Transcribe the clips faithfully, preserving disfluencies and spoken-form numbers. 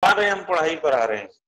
रहे हैं, हम पढ़ाई करा रहे हैं।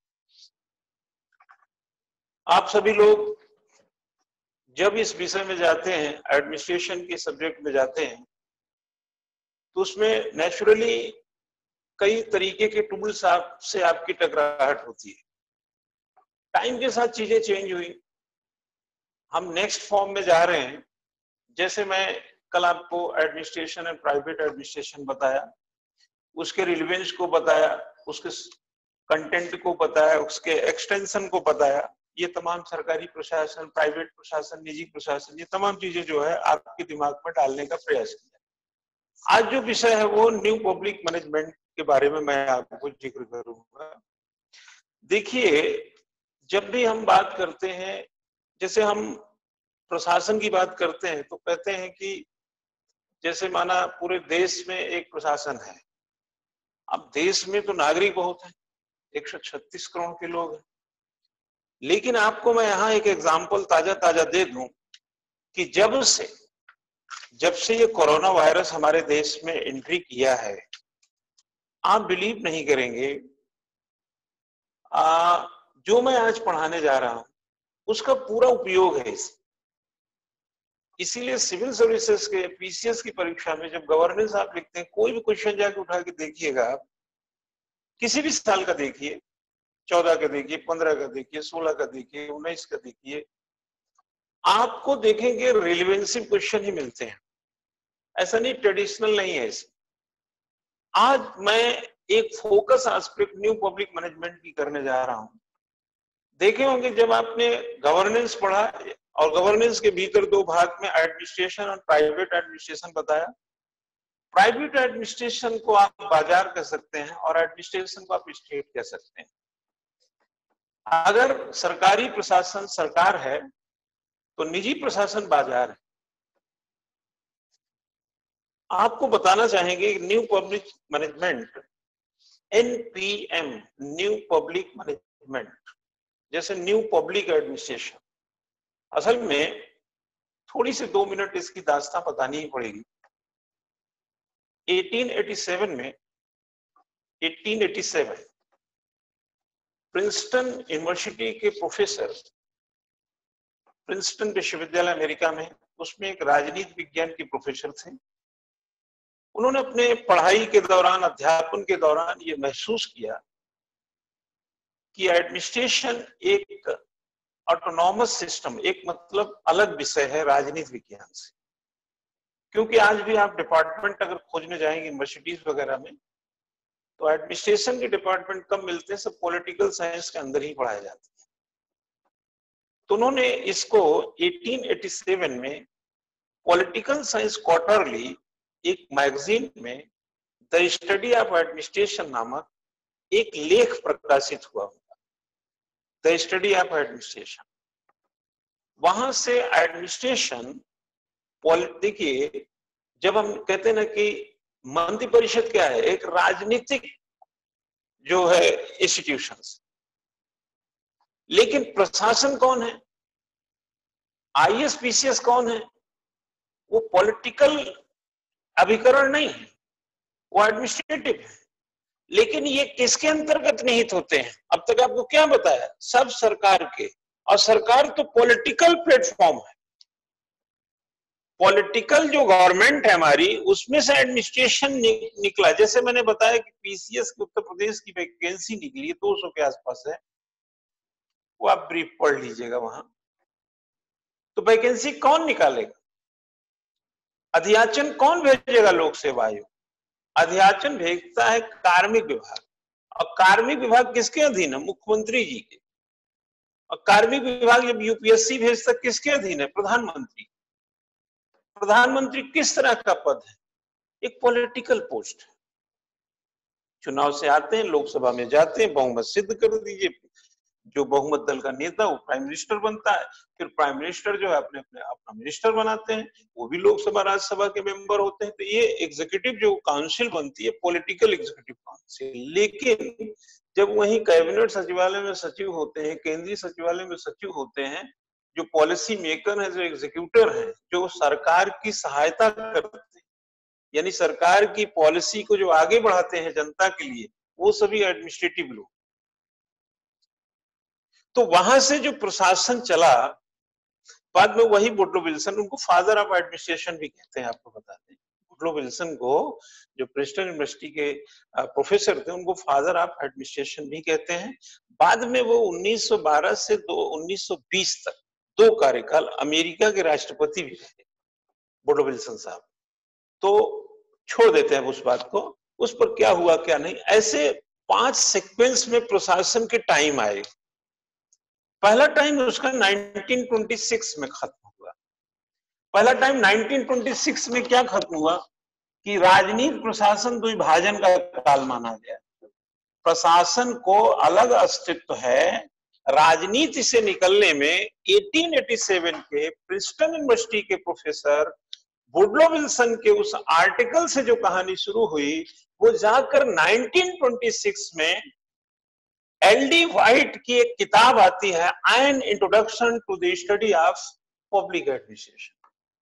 आप सभी लोग जब इस विषय में जाते हैं, एडमिनिस्ट्रेशन के सब्जेक्ट में जाते हैं, तो उसमें नेचुरली कई तरीके के टूल्स आप से आपकी टकराहट होती है। टाइम के साथ चीजें चेंज हुई, हम नेक्स्ट फॉर्म में जा रहे हैं। जैसे मैं कल आपको एडमिनिस्ट्रेशन एंड प्राइवेट एडमिनिस्ट्रेशन बताया, उसके रिलेवेंस को बताया, उसके कंटेंट को बताया, उसके एक्सटेंशन को बताया। ये तमाम सरकारी प्रशासन, प्राइवेट प्रशासन, निजी प्रशासन, ये तमाम चीजें जो है आपके दिमाग में डालने का प्रयास किया। आज जो विषय है वो न्यू पब्लिक मैनेजमेंट के बारे में मैं आपको जिक्र करूंगा। देखिए, जब भी हम बात करते हैं, जैसे हम प्रशासन की बात करते हैं तो कहते हैं कि जैसे माना पूरे देश में एक प्रशासन है। अब देश में तो नागरिक बहुत है, एक सौ छत्तीस करोड़ के लोग हैं। लेकिन आपको मैं यहाँ एक एग्जाम्पल ताजा ताजा दे दूं कि जब से जब से ये कोरोना वायरस हमारे देश में एंट्री किया है, आप बिलीव नहीं करेंगे, आ, जो मैं आज पढ़ाने जा रहा हूं उसका पूरा उपयोग है इस इसीलिए सिविल सर्विसेज के पीसीएस की परीक्षा में जब गवर्नेंस आप लिखते हैं, कोई भी क्वेश्चन जाके उठा के देखिएगा, आप किसी भी साल का देखिए, चौदह का देखिए, पंद्रह का देखिए, सोलह का देखिए, उन्नीस का देखिए, आपको देखेंगे रिलेवेंसी क्वेश्चन ही मिलते हैं। ऐसा नहीं, ट्रेडिशनल नहीं है इसे। आज मैं एक focus aspect new public management की करने जा रहा हूं। देखे होंगे जब आपने गवर्नेंस पढ़ा और गवर्नेंस के भीतर दो भाग में एडमिनिस्ट्रेशन और प्राइवेट एडमिनिस्ट्रेशन बताया। प्राइवेट एडमिनिस्ट्रेशन को आप बाजार कह सकते हैं और एडमिनिस्ट्रेशन को आप स्टेट कह सकते हैं। अगर सरकारी प्रशासन सरकार है तो निजी प्रशासन बाजार है। आपको बताना चाहेंगे new public management, NPM, new public management, जैसे न्यू पब्लिक एडमिनिस्ट्रेशन, असल में थोड़ी सी दो मिनट इसकी दास्तां बतानी ही पड़ेगी। अठारह सौ सत्तासी में अठारह सौ सत्तासी प्रिंसटन यूनिवर्सिटी के प्रोफेसर, प्रिंसटन विश्वविद्यालय अमेरिका में, उसमें एक राजनीति विज्ञान के प्रोफेसर थे। उन्होंने अपने पढ़ाई के दौरान, अध्यापन के दौरान ये महसूस किया कि एडमिनिस्ट्रेशन एक ऑटोनॉमस सिस्टम, एक मतलब अलग विषय है राजनीति विज्ञान से। क्योंकि आज भी आप डिपार्टमेंट अगर खोजने जाएंगे यूनिवर्सिटीज वगैरह में, तो एडमिनिस्ट्रेशन के डिपार्टमेंट कम मिलते हैं, सब पॉलिटिकल साइंस के अंदर ही पढ़ाए जाते हैं। तो उन्होंने इसको अठारह सौ सत्तासी में पॉलिटिकल साइंस क्वार्टरली एक मैगजीन में द स्टडी ऑफ एडमिनिस्ट्रेशन नामक एक लेख प्रकाशित हुआ होगा, द स्टडी ऑफ एडमिनिस्ट्रेशन। वहां से एडमिनिस्ट्रेशन, देखिए जब हम कहते हैं ना कि मंत्रि परिषद क्या है, एक राजनीतिक जो है इंस्टीट्यूशंस, लेकिन प्रशासन कौन है, आईएएस पीसीएस कौन है, वो पॉलिटिकल अभिकरण नहीं है, वो एडमिनिस्ट्रेटिव है। लेकिन ये किसके अंतर्गत निहित होते हैं? अब तक आपको क्या बताया, सब सरकार के, और सरकार तो पॉलिटिकल प्लेटफॉर्म है। पॉलिटिकल जो गवर्नमेंट है हमारी, उसमें से एडमिनिस्ट्रेशन नि, निकला। जैसे मैंने बताया कि पीसीएस की उत्तर प्रदेश की वैकेंसी निकली दो सौ के आसपास है, वो आप ब्रीफ पढ़ लीजिएगा वहां। तो वैकेंसी कौन निकालेगा? अध्याचन कौन भेजेगा? लोक सेवा आयोग। अध्याचन भेजता है कार्मिक विभाग, और कार्मिक विभाग किसके अधीन है? मुख्यमंत्री जी के। और कार्मिक विभाग जब यूपीएससी भेजता किसके अधीन है? प्रधानमंत्री। प्रधानमंत्री किस तरह का पद है? एक पॉलिटिकल पोस्ट है। चुनाव से आते हैं, लोकसभा में जाते हैं, बहुमत सिद्ध कर दीजिए, जो बहुमत दल का नेता वो प्राइम मिनिस्टर बनता है। फिर प्राइम मिनिस्टर जो है अपने अपने अपना मिनिस्टर बनाते हैं, वो भी लोकसभा राज्यसभा के मेंबर होते हैं। तो ये एग्जीक्यूटिव जो काउंसिल बनती है, पॉलिटिकल एग्जीक्यूटिव काउंसिल। लेकिन जब वही कैबिनेट सचिवालय में सचिव होते हैं, केंद्रीय सचिवालय में सचिव होते हैं, जो पॉलिसी मेकर है, जो एग्जीक्यूटर है, जो सरकार की सहायता करते हैं, यानी सरकार की पॉलिसी को जो आगे बढ़ाते हैं जनता के लिए, वो सभी एडमिनिस्ट्रेटिव लोग। तो वहां से जो प्रशासन चला, बाद में वही वुडरो विल्सन, उनको फादर ऑफ एडमिनिस्ट्रेशन भी कहते हैं, आपको बता दें। वुडरो विल्सन को, जो प्रिंसटन यूनिवर्सिटी के प्रोफेसर थे, उनको फादर ऑफ एडमिनिस्ट्रेशन भी कहते हैं। बाद में वो उन्नीस सौ बारह से दो उन्नीस सौ बीस तक दो कार्यकाल अमेरिका के राष्ट्रपति भी रहे वुडरो विल्सन साहब। तो छोड़ देते हैं उस बात को, उस पर क्या हुआ क्या नहीं। ऐसे पांच सीक्वेंस में प्रशासन के टाइम आए। पहला टाइम उसका नाइनटीन ट्वेंटी सिक्स में खत्म हुआ। पहला टाइम नाइनटीन ट्वेंटी सिक्स में क्या खत्म हुआ कि राजनीति प्रशासन द्विभाजन का काल माना गया। प्रशासन को अलग अस्तित्व है, राजनीति से निकलने में अठारह सौ सत्तासी के प्रिंसटन यूनिवर्सिटी के प्रोफेसर वुडरो विल्सन के उस आर्टिकल से जो कहानी शुरू हुई, वो जाकर नाइनटीन ट्वेंटी सिक्स में एल डी व्हाइट की एक किताब आती है, an introduction to the study of public administration.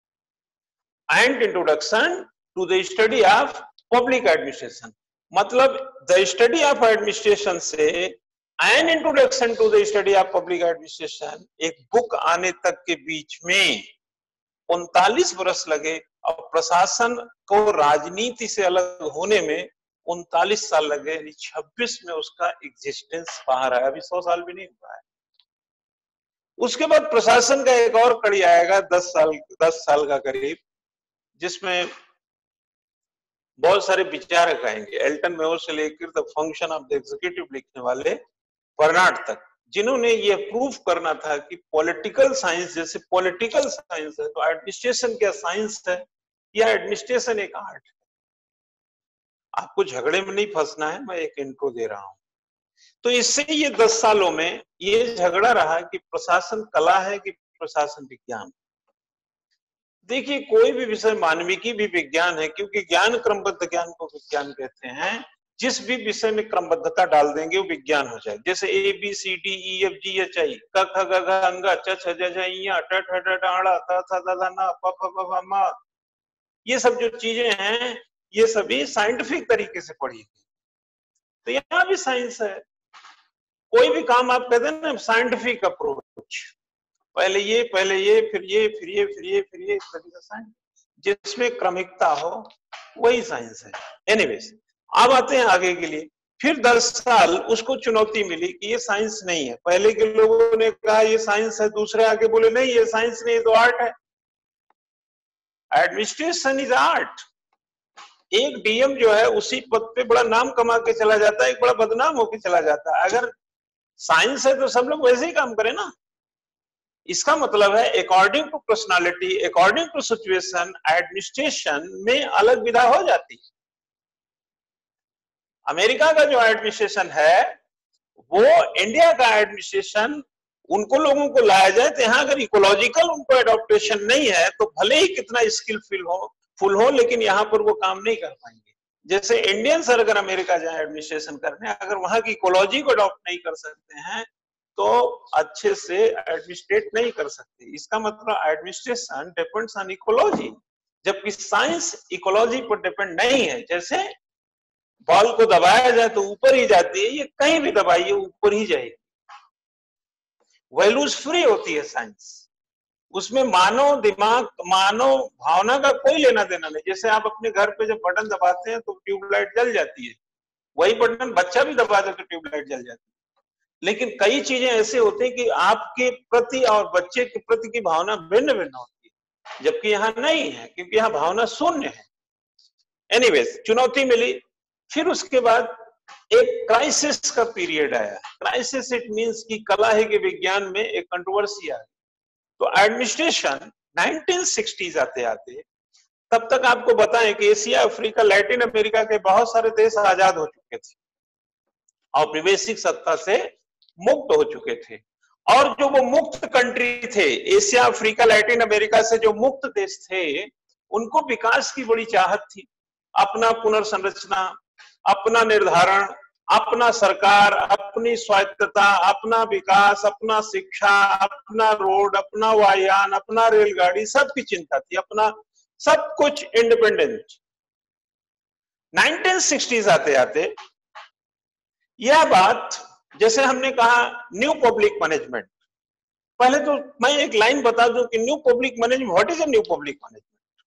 And introduction to the study of public administration, मतलब द स्टडी ऑफ एडमिनिस्ट्रेशन से an introduction to the study of public administration एक book आने तक के बीच में उनतालीस वर्ष लगे। और प्रशासन को राजनीति से अलग होने में उनतालीस साल लगे, यानी छब्बीस में उसका एग्जिस्टेंस बाहर आया। अभी सौ साल भी नहीं हुआ है। उसके बाद प्रशासन का एक और कड़ी आएगा, दस साल दस साल का करीब, जिसमें बहुत सारे विचारक आएंगे, एल्टन मेयो से लेकर the function of the executive लिखने वाले बर्नार्ड तक, जिन्होंने ये प्रूव करना था कि पॉलिटिकल साइंस जैसे पॉलिटिकल साइंस है तो एडमिनिस्ट्रेशन क्या साइंस है या एडमिनिस्ट्रेशन एक आर्ट है। आपको झगड़े में नहीं फंसना है, मैं एक इंट्रो दे रहा हूं। तो इससे ये दस सालों में ये झगड़ा रहा कि प्रशासन कला है कि प्रशासन विज्ञान। देखिए, कोई भी विषय मानविकी भी विज्ञान है, क्योंकि ज्ञान क्रमबद्ध ज्ञान को विज्ञान कहते हैं। जिस भी विषय में क्रमबद्धता डाल देंगे वो विज्ञान हो जाए। जैसे A B C D E F G H I क ख ग घ अंगा च छ ज झ ञ ट ठ ड ढ ण त थ द ध न प फ ब भ म, ये सब जो चीजें हैं ये सभी साइंटिफिक तरीके से पढ़ी गई। तो यहाँ भी साइंस है। कोई भी काम आप कहते हैं ना साइंटिफिक अप्रोच, पहले ये पहले ये फिर ये फिर ये फिर ये फिर ये, इस तरीके से जिसमें क्रमिकता हो वही साइंस है। एनीवेज, अब आते हैं आगे के लिए। फिर दस साल उसको चुनौती मिली कि ये साइंस नहीं है। पहले के लोगों ने कहा ये साइंस है, दूसरे आगे बोले नहीं ये साइंस नहीं, तो आर्ट है। Administration is art. एक डीएम जो है उसी पद पे बड़ा नाम कमा के चला जाता है, एक बड़ा बदनाम होके चला जाता है। अगर साइंस है तो सब लोग वैसे ही काम करें ना। इसका मतलब है according to personality, according to situation, administration में अलग विधा हो जाती है। अमेरिका का जो एडमिनिस्ट्रेशन है वो इंडिया का एडमिनिस्ट्रेशन, उनको लोगों को लाया जाए तो यहाँ अगर इकोलॉजिकल उनको एडॉप्टेशन नहीं है तो भले ही कितना स्किलफुल हो फुल हो, लेकिन यहाँ पर वो काम नहीं कर पाएंगे। जैसे इंडियंस अगर अमेरिका जाए एडमिनिस्ट्रेशन करने, अगर वहां की इकोलॉजी को अडॉप्ट नहीं कर सकते हैं तो अच्छे से एडमिनिस्ट्रेट नहीं कर सकते। इसका मतलब एडमिनिस्ट्रेशन डिपेंड्स ऑन इकोलॉजी, जबकि साइंस इकोलॉजी पर डिपेंड नहीं है। जैसे बॉल को दबाया जाए तो ऊपर ही जाती है, ये कहीं भी दबाइए ऊपर ही जाएगी। वैल्यूज फ्री होती है साइंस, उसमें मानव दिमाग मानव भावना का कोई लेना देना नहीं। जैसे आप अपने घर पे जब बटन दबाते हैं तो ट्यूबलाइट जल जाती है, वही बटन बच्चा भी दबा दे तो ट्यूबलाइट जल जाती है। लेकिन कई चीजें ऐसे होती हैं कि आपके प्रति और बच्चे के प्रति की भावना भिन्न भिन्न होती है, जबकि यहाँ नहीं है, क्योंकि यहाँ भावना शून्य है। एनीवेज, चुनौती मिली। फिर उसके बाद एक क्राइसिस का पीरियड आया। क्राइसिस इट मींस कि कला है कि विज्ञान में एक कंट्रोवर्सी आ गई। तो एडमिनिस्ट्रेशन नाइनटीन सिक्सटीज़ आते आते, तब तक आपको बताएं कि एशिया, अफ्रीका, लैटिन अमेरिका के बहुत सारे देश आजाद हो चुके थे, औपनिवेशिक सत्ता से मुक्त हो चुके थे। और जो वो मुक्त कंट्री थे, एशिया, अफ्रीका, लैटिन अमेरिका से जो मुक्त देश थे, उनको विकास की बड़ी चाहत थी। अपना पुनर्संरचना, अपना निर्धारण, अपना सरकार, अपनी स्वायत्तता, अपना विकास, अपना शिक्षा, अपना रोड, अपना वायुयान, अपना रेलगाड़ी, सबकी चिंता थी, अपना सब कुछ इंडिपेंडेंट। नाइनटीन सिक्सटीज़ आते आते यह बात, जैसे हमने कहा न्यू पब्लिक मैनेजमेंट, पहले तो मैं एक लाइन बता दूं कि new public management, what is a new public management.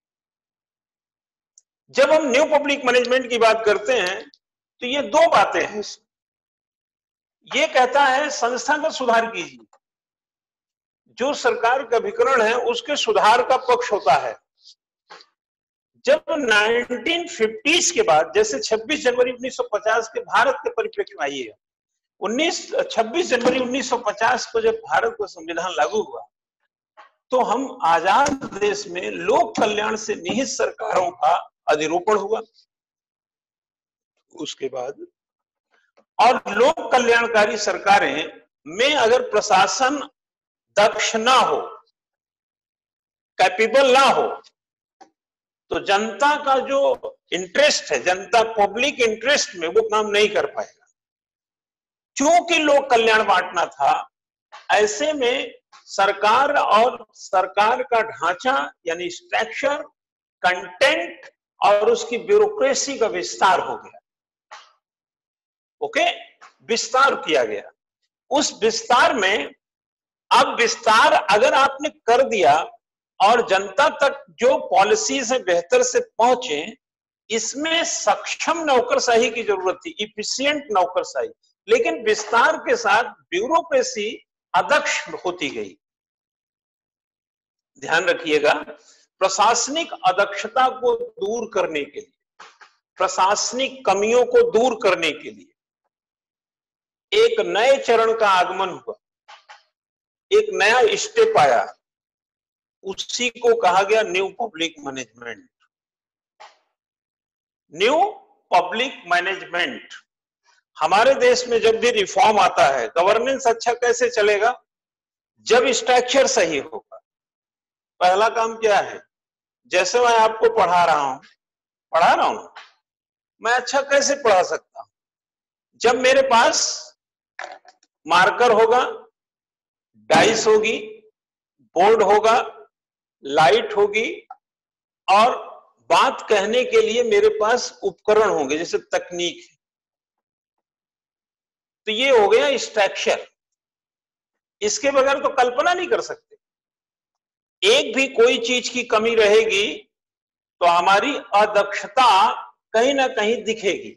जब हम न्यू पब्लिक मैनेजमेंट की बात करते हैं तो ये दो बातें हैं। ये कहता है संस्थागत सुधार कीजिए, जो सरकार का अभिकरण है उसके सुधार का पक्ष होता है। जब नाइनटीन फिफ्टीज़ के बाद, जैसे छब्बीस जनवरी उन्नीस सौ पचास के भारत के परिप्रेक्ष्य में आइए, उन्नीस छब्बीस जनवरी उन्नीस सौ पचास को जब भारत का संविधान लागू हुआ तो हम आजाद देश में लोक कल्याण से निहित सरकारों का अधिरोपण हुआ। उसके बाद और लोक कल्याणकारी सरकारें में अगर प्रशासन दक्ष ना हो, कैपेबल ना हो, तो जनता का जो इंटरेस्ट है, जनता पब्लिक इंटरेस्ट में वो काम नहीं कर पाएगा। क्योंकि लोक कल्याण बांटना था, ऐसे में सरकार और सरकार का ढांचा यानी स्ट्रक्चर, कंटेंट और उसकी ब्यूरोक्रेसी का विस्तार हो गया। ओके, विस्तार किया गया। उस विस्तार में अब विस्तार अगर आपने कर दिया और जनता तक जो पॉलिसीज है बेहतर से पहुंचे, इसमें सक्षम नौकरशाही की जरूरत थी, इफिशिएंट नौकरशाही। लेकिन विस्तार के साथ ब्यूरोक्रेसी अदक्ष होती गई। ध्यान रखिएगा, प्रशासनिक अदक्षता को दूर करने के लिए, प्रशासनिक कमियों को दूर करने के लिए एक नए चरण का आगमन हुआ, एक नया स्टेप आया, उसी को कहा गया new public management. New public management. हमारे देश में जब भी रिफॉर्म आता है, गवर्नेंस अच्छा कैसे चलेगा? जब स्ट्रक्चर सही होगा। पहला काम क्या है? जैसे मैं आपको पढ़ा रहा हूं पढ़ा रहा हूं मैं अच्छा कैसे पढ़ा सकता हूं? जब मेरे पास मार्कर होगा, डाइस होगी, बोर्ड होगा, लाइट होगी और बात कहने के लिए मेरे पास उपकरण होंगे, जैसे तकनीक है। तो ये हो गया स्ट्रक्चर। इसके बगैर तो कल्पना नहीं कर सकते। एक भी कोई चीज की कमी रहेगी तो हमारी अदक्षता कहीं ना कहीं दिखेगी।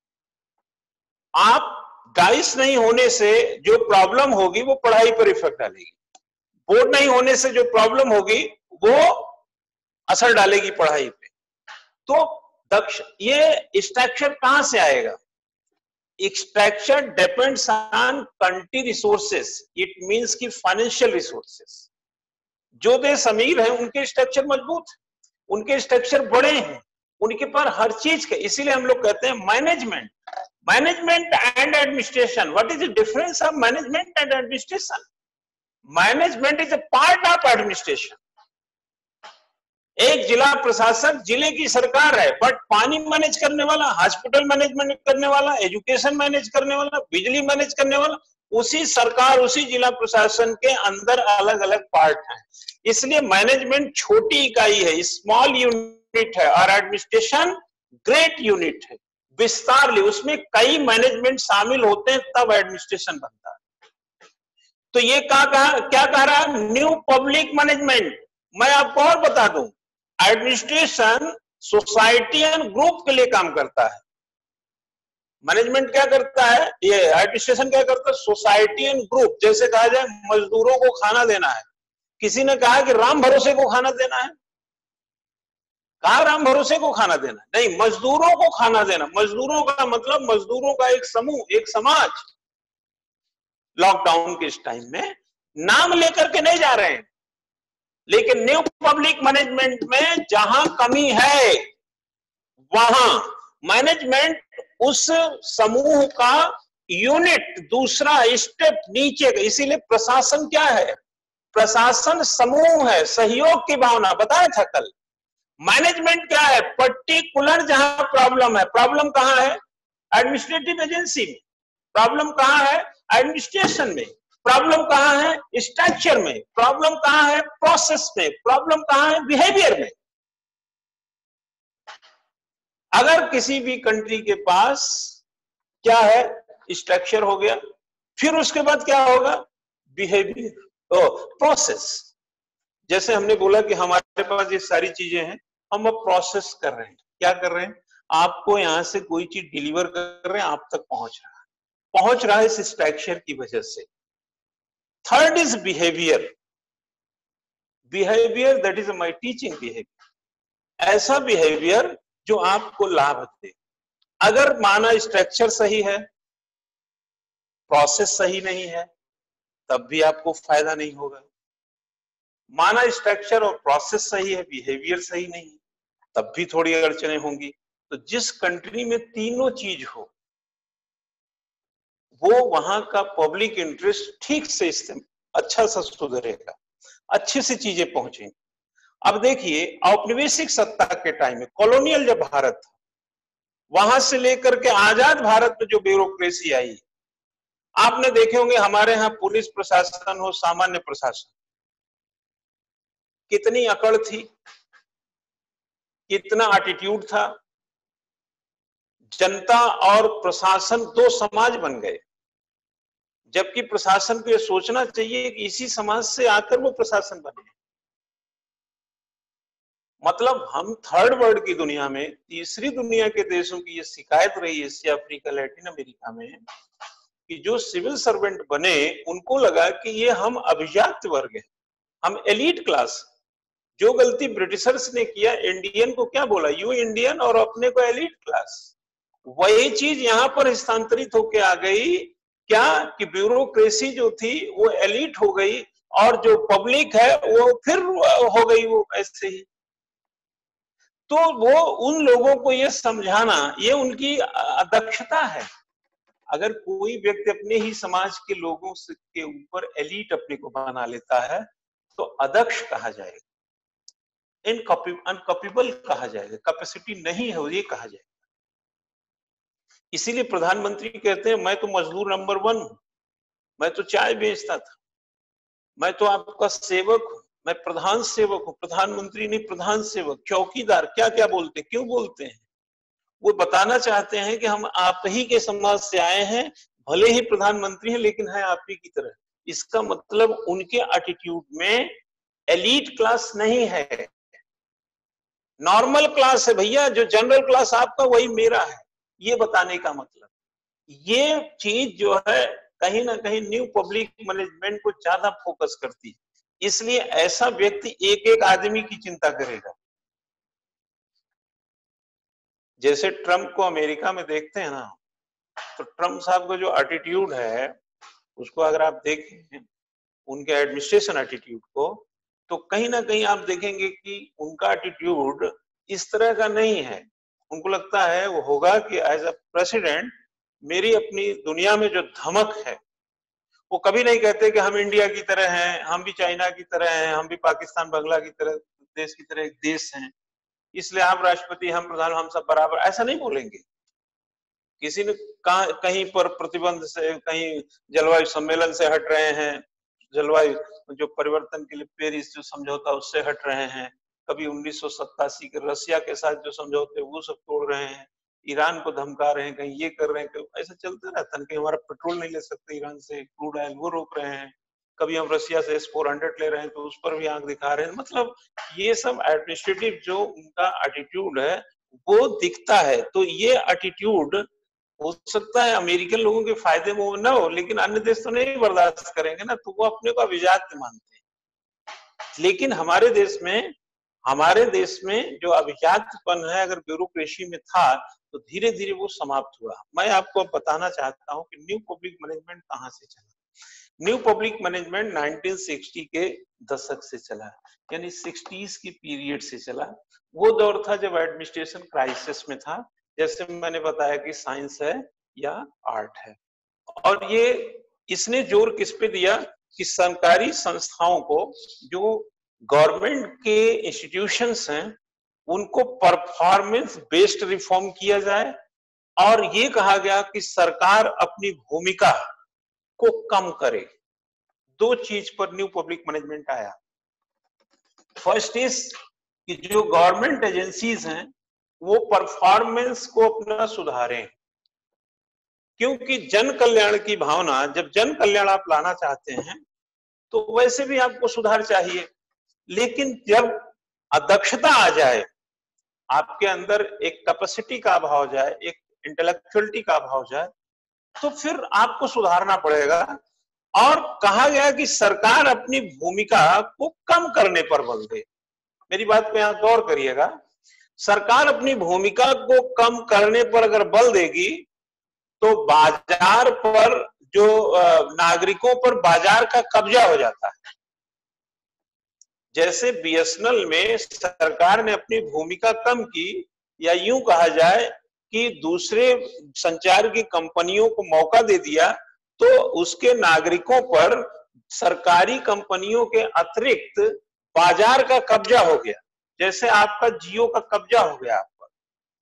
आप डाइस नहीं होने से जो प्रॉब्लम होगी वो पढ़ाई पर इफेक्ट डालेगी, बोर्ड नहीं होने से जो प्रॉब्लम होगी वो असर डालेगी पढ़ाई पे। तो दक्ष ये स्ट्रक्चर कहां से आएगा? Structure depends on country resources, it means की फाइनेंशियल रिसोर्सेस। जो देश अमीर है उनके स्ट्रक्चर मजबूत है, उनके स्ट्रक्चर बड़े हैं, उनके पास हर चीज के, इसीलिए हम लोग कहते हैं management management and administration. What is the difference of management and administration? Management is a part of administration. एक जिला प्रशासक जिले की सरकार है, बट पानी मैनेज करने वाला, हॉस्पिटल मैनेजमेंट करने वाला, एजुकेशन मैनेज करने वाला, बिजली मैनेज करने वाला, उसी सरकार उसी जिला प्रशासन के अंदर अलग अलग पार्ट हैं। इसलिए मैनेजमेंट छोटी इकाई है, स्मॉल यूनिट है, और एडमिनिस्ट्रेशन ग्रेट यूनिट है, विस्तार ले, उसमें कई मैनेजमेंट शामिल होते हैं तब एडमिनिस्ट्रेशन बनता है। तो ये क्या कहा क्या कह रहा है? New public management. मैं आपको और बता दूं, एडमिनिस्ट्रेशन सोसाइटी एंड ग्रुप के लिए काम करता है। मैनेजमेंट क्या करता है? ये एडमिनिस्ट्रेशन क्या करता है? Society and group. जैसे कहा जाए मजदूरों को खाना देना है, किसी ने कहा कि राम भरोसे को खाना देना है, कहा राम भरोसे को खाना देना नहीं, मजदूरों को खाना देना। मजदूरों का मतलब मजदूरों का एक समूह, एक समाज। लॉकडाउन के इस टाइम में नाम लेकर के नहीं जा रहे हैं, लेकिन न्यू पब्लिक मैनेजमेंट में जहां कमी है वहां मैनेजमेंट उस समूह का यूनिट, दूसरा स्टेप नीचे। इसीलिए प्रशासन क्या है? प्रशासन समूह है, सहयोग की भावना, बताया था कल। मैनेजमेंट क्या है? पर्टिकुलर जहां प्रॉब्लम है। प्रॉब्लम कहां है? एडमिनिस्ट्रेटिव एजेंसी में। प्रॉब्लम कहां है? एडमिनिस्ट्रेशन में। प्रॉब्लम कहां है? स्ट्रक्चर में। प्रॉब्लम कहां है? प्रोसेस में। प्रॉब्लम कहां है? बिहेवियर में। अगर किसी भी कंट्री के पास क्या है? स्ट्रक्चर हो गया। फिर उसके बाद क्या होगा? बिहेवियर ओ प्रोसेस। जैसे हमने बोला कि हमारे पास ये सारी चीजें हैं, हम अब प्रोसेस कर रहे हैं। क्या कर रहे हैं? आपको यहां से कोई चीज डिलीवर कर रहे हैं, आप तक पहुंच रहा है, पहुंच रहा है इस स्ट्रक्चर की वजह से। Third is behaviour. Behaviour that is my teaching behaviour. ऐसा बिहेवियर जो आपको लाभ दे। अगर माना स्ट्रक्चर सही है, प्रोसेस सही नहीं है, तब भी आपको फायदा नहीं होगा। माना स्ट्रक्चर और प्रोसेस सही है, बिहेवियर सही नहीं है, तब भी थोड़ी अड़चने होंगी। तो जिस कंट्री में तीनों चीज हो, वो वहां का पब्लिक इंटरेस्ट ठीक से अच्छा सा सुधरेगा, अच्छी सी चीजें पहुंचेंगी। अब देखिए, औपनिवेशिक सत्ता के टाइम में, कॉलोनियल जब भारत था, वहां से लेकर के आजाद भारत में जो ब्यूरोक्रेसी आई, आपने देखे होंगे हमारे यहाँ पुलिस प्रशासन हो, सामान्य प्रशासन, कितनी अकड़ थी, कितना एटीट्यूड था। जनता और प्रशासन दो समाज बन गए, जबकि प्रशासन को यह सोचना चाहिए कि इसी समाज से आकर वो प्रशासन बने। मतलब हम थर्ड वर्ल्ड की दुनिया में, तीसरी दुनिया के देशों की ये शिकायत रही एशिया, अफ्रीका, लैटिन अमेरिका में, कि जो सिविल सर्वेंट बने, उनको लगा कि ये हम अभिजात वर्ग हैं, हम एलीट क्लास। जो गलती ब्रिटिशर्स ने किया, इंडियन को क्या बोला? यू इंडियन, और अपने को एलीट क्लास। वही चीज यहां पर हस्तांतरित होके आ गई। क्या कि ब्यूरोक्रेसी जो थी वो एलीट हो गई, और जो पब्लिक है वो फिर हो गई वो ऐसे ही। तो वो उन लोगों को ये समझाना, ये उनकी अदक्षता है। अगर कोई व्यक्ति अपने ही समाज के लोगों से के ऊपर एलीट अपने को बना लेता है, तो अदक्ष कहा जाएगा, अनकैपेबल कहा जाएगा, कैपेसिटी नहीं है ये कहा जाएगा। इसीलिए प्रधानमंत्री कहते हैं, मैं तो मजदूर नंबर वन हूं, मैं तो चाय बेचता था, मैं तो आपका सेवक हूं, मैं प्रधान सेवक हूं। प्रधानमंत्री नहीं, प्रधान सेवक, चौकीदार। क्या क्या बोलते हैं, क्यों बोलते हैं? वो बताना चाहते हैं कि हम आप ही के समाज से आए हैं, भले ही प्रधानमंत्री हैं, लेकिन है आप ही की तरह। इसका मतलब उनके एटीट्यूड में एलीट क्लास नहीं है, नॉर्मल क्लास है भैया। जो जनरल क्लास आपका, वही मेरा है, ये बताने का मतलब। ये चीज जो है कहीं ना कहीं न्यू पब्लिक मैनेजमेंट को ज्यादा फोकस करती है। इसलिए ऐसा व्यक्ति एक एक आदमी की चिंता करेगा। जैसे ट्रम्प को अमेरिका में देखते हैं ना, तो ट्रम्प साहब का जो एटीट्यूड है, उसको अगर आप देखें उनके एडमिनिस्ट्रेशन एटीट्यूड को, तो कहीं ना कहीं आप देखेंगे कि उनका एटीट्यूड इस तरह का नहीं है। उनको लगता है वो होगा कि एज अ प्रेसिडेंट मेरी अपनी दुनिया में जो धमक है, वो कभी नहीं कहते कि हम इंडिया की तरह हैं, हम भी चाइना की तरह हैं, हम भी पाकिस्तान बांग्ला की तरह देश की तरह एक देश हैं, इसलिए आप राष्ट्रपति, हम प्रधान, हम सब बराबर, ऐसा नहीं बोलेंगे। किसी ने कहा कहीं पर प्रतिबंध से, कहीं जलवायु सम्मेलन से हट रहे हैं, जलवायु जो परिवर्तन के लिए पेरिस जो समझौता उससे हट रहे हैं, कभी उन्नीस सौ सत्तासी के रसिया के साथ जो समझौते वो सब तोड़ रहे हैं, ईरान को धमका रहे हैं, कहीं ये कर रहे हैं, कहीं ऐसा चलता रहता है। कहीं हमारा पेट्रोल नहीं ले सकते ईरान से, क्रूड ऑयल वो रोक रहे हैं, कभी हम रसिया से एस फोर हंड्रेड ले रहे हैं तो उस पर भी आंख दिखा रहे हैं। मतलब ये सब एडमिनिस्ट्रेटिव जो उनका एटीट्यूड है वो दिखता है। तो ये एटीट्यूड हो सकता है अमेरिकन लोगों के फायदे में वो ना हो, लेकिन अन्य देश तो नहीं बर्दाश्त करेंगे ना, तो वो अपने को अभिजात मानते हैं। लेकिन हमारे देश में हमारे देश में जो अभिजातपन है, अगर ब्यूरोक्रेसी में था, तो धीरे धीरे वो समाप्त हुआ। मैं आपको अब बताना चाहता हूं कि न्यू पब्लिक मैनेजमेंट कहां से चला। New public management nineteen sixty के दशक से चला, यानी सिक्सटीज की पीरियड से चला। वो दौर था जब एडमिनिस्ट्रेशन क्राइसिस में था, जैसे मैंने बताया कि साइंस है या आर्ट है। और ये इसने जोर किस पे दिया कि सरकारी संस्थाओं को, जो गवर्नमेंट के इंस्टीट्यूशंस हैं, उनको परफॉर्मेंस बेस्ड रिफॉर्म किया जाए। और ये कहा गया कि सरकार अपनी भूमिका को कम करे। दो चीज पर न्यू पब्लिक मैनेजमेंट आया। फर्स्ट इज कि जो गवर्नमेंट एजेंसीज हैं वो परफॉर्मेंस को अपना सुधारें, क्योंकि जन कल्याण की भावना, जब जन कल्याण आप लाना चाहते हैं तो वैसे भी आपको सुधार चाहिए, लेकिन जब अदक्षता आ जाए, आपके अंदर एक कैपेसिटी का अभाव जाए, एक इंटेलेक्चुअलिटी का अभाव जाए, तो फिर आपको सुधारना पड़ेगा। और कहा गया कि सरकार अपनी भूमिका को कम करने पर बल दे। मेरी बात पे यहां गौर करिएगा, सरकार अपनी भूमिका को कम करने पर अगर बल देगी तो बाजार पर जो नागरिकों पर बाजार का कब्जा हो जाता है। जैसे बीएसएनएल में सरकार ने अपनी भूमिका कम की, या यूं कहा जाए कि दूसरे संचार की कंपनियों को मौका दे दिया, तो उसके नागरिकों पर सरकारी कंपनियों के अतिरिक्त बाजार का कब्जा हो गया। जैसे आपका जियो का कब्जा हो गया आप पर।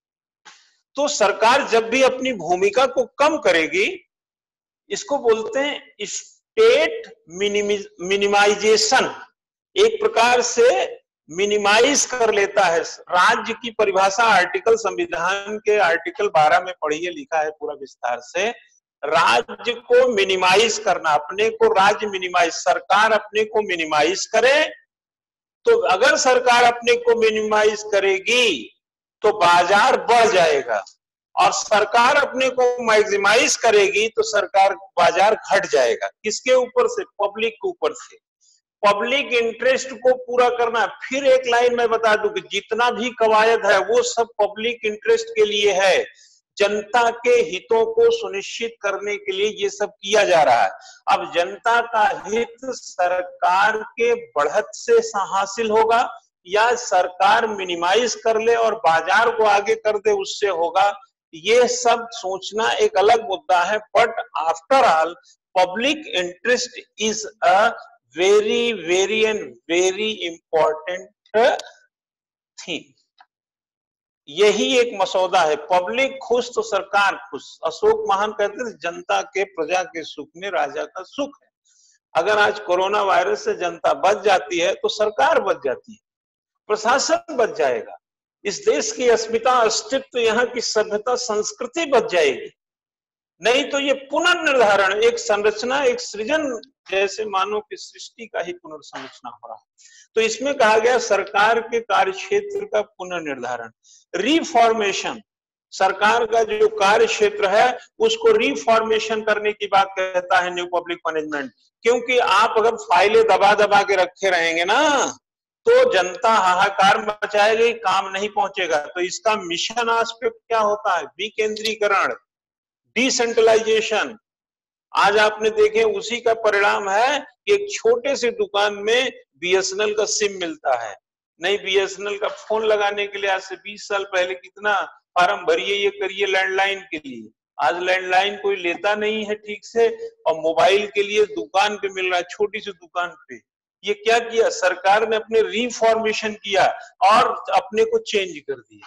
तो सरकार जब भी अपनी भूमिका को कम करेगी, इसको बोलते हैं स्टेट मिनिमाइजेशन, एक प्रकार से मिनिमाइज कर लेता है। राज्य की परिभाषा आर्टिकल संविधान के आर्टिकल बारह में पढ़िए, लिखा है पूरा विस्तार से। राज्य को मिनिमाइज करना, अपने को राज्य मिनिमाइज, सरकार अपने को मिनिमाइज करे, तो अगर सरकार अपने को मिनिमाइज करेगी तो बाजार बढ़ जाएगा, और सरकार अपने को मैक्सिमाइज करेगी तो सरकार बाजार घट जाएगा। किसके ऊपर से? पब्लिक के ऊपर से। पब्लिक इंटरेस्ट को पूरा करना। फिर एक लाइन में बता दूं कि जितना भी कवायद है वो सब पब्लिक इंटरेस्ट के लिए है, जनता के हितों को सुनिश्चित करने के लिए ये सब किया जा रहा है। अब जनता का हित सरकार के बढ़त से हासिल होगा, या सरकार मिनिमाइज कर ले और बाजार को आगे कर दे उससे होगा, ये सब सोचना एक अलग मुद्दा है। But after all public interest is a very very and very important theme. यही एक मसौदा है। पब्लिक खुश तो सरकार खुश। अशोक महान कहते थे, जनता के प्रजा के सुख में राजा का सुख है। अगर आज कोरोना वायरस से जनता बच जाती है तो सरकार बच जाती है, प्रशासन बच जाएगा, इस देश की अस्मिता, अस्तित्व, यहाँ की सभ्यता, संस्कृति बच जाएगी। नहीं तो ये पुनर्निर्धारण, एक संरचना, एक सृजन, जैसे मानव की सृष्टि का ही पुनर्संरचना हो रहा है। तो इसमें कहा गया सरकार के कार्य क्षेत्र का पुनर्निर्धारण, रिफॉर्मेशन। सरकार का जो कार्य क्षेत्र है उसको रिफॉर्मेशन करने की बात कहता है न्यू पब्लिक मैनेजमेंट। क्योंकि आप अगर फाइलें दबा दबा के रखे रहेंगे ना तो जनता हाहाकार मचाएगी, काम नहीं पहुंचेगा। तो इसका मिशन एस्पेक्ट क्या होता है? विकेंद्रीकरण, डिसेंट्रलाइजेशन। आज आपने देखे उसी का परिणाम है कि एक छोटे से दुकान में बीएसएनएल का सिम मिलता है। नहीं, बीएसएनएल का फोन लगाने के लिए आज से बीस साल पहले कितना फार्म भरिए, ये करिए लैंडलाइन के लिए। आज लैंडलाइन कोई लेता नहीं है ठीक से, और मोबाइल के लिए दुकान पे मिल रहा है, छोटी सी दुकान पे। ये क्या किया सरकार ने? अपने रिफॉर्मेशन किया और अपने को चेंज कर दिया,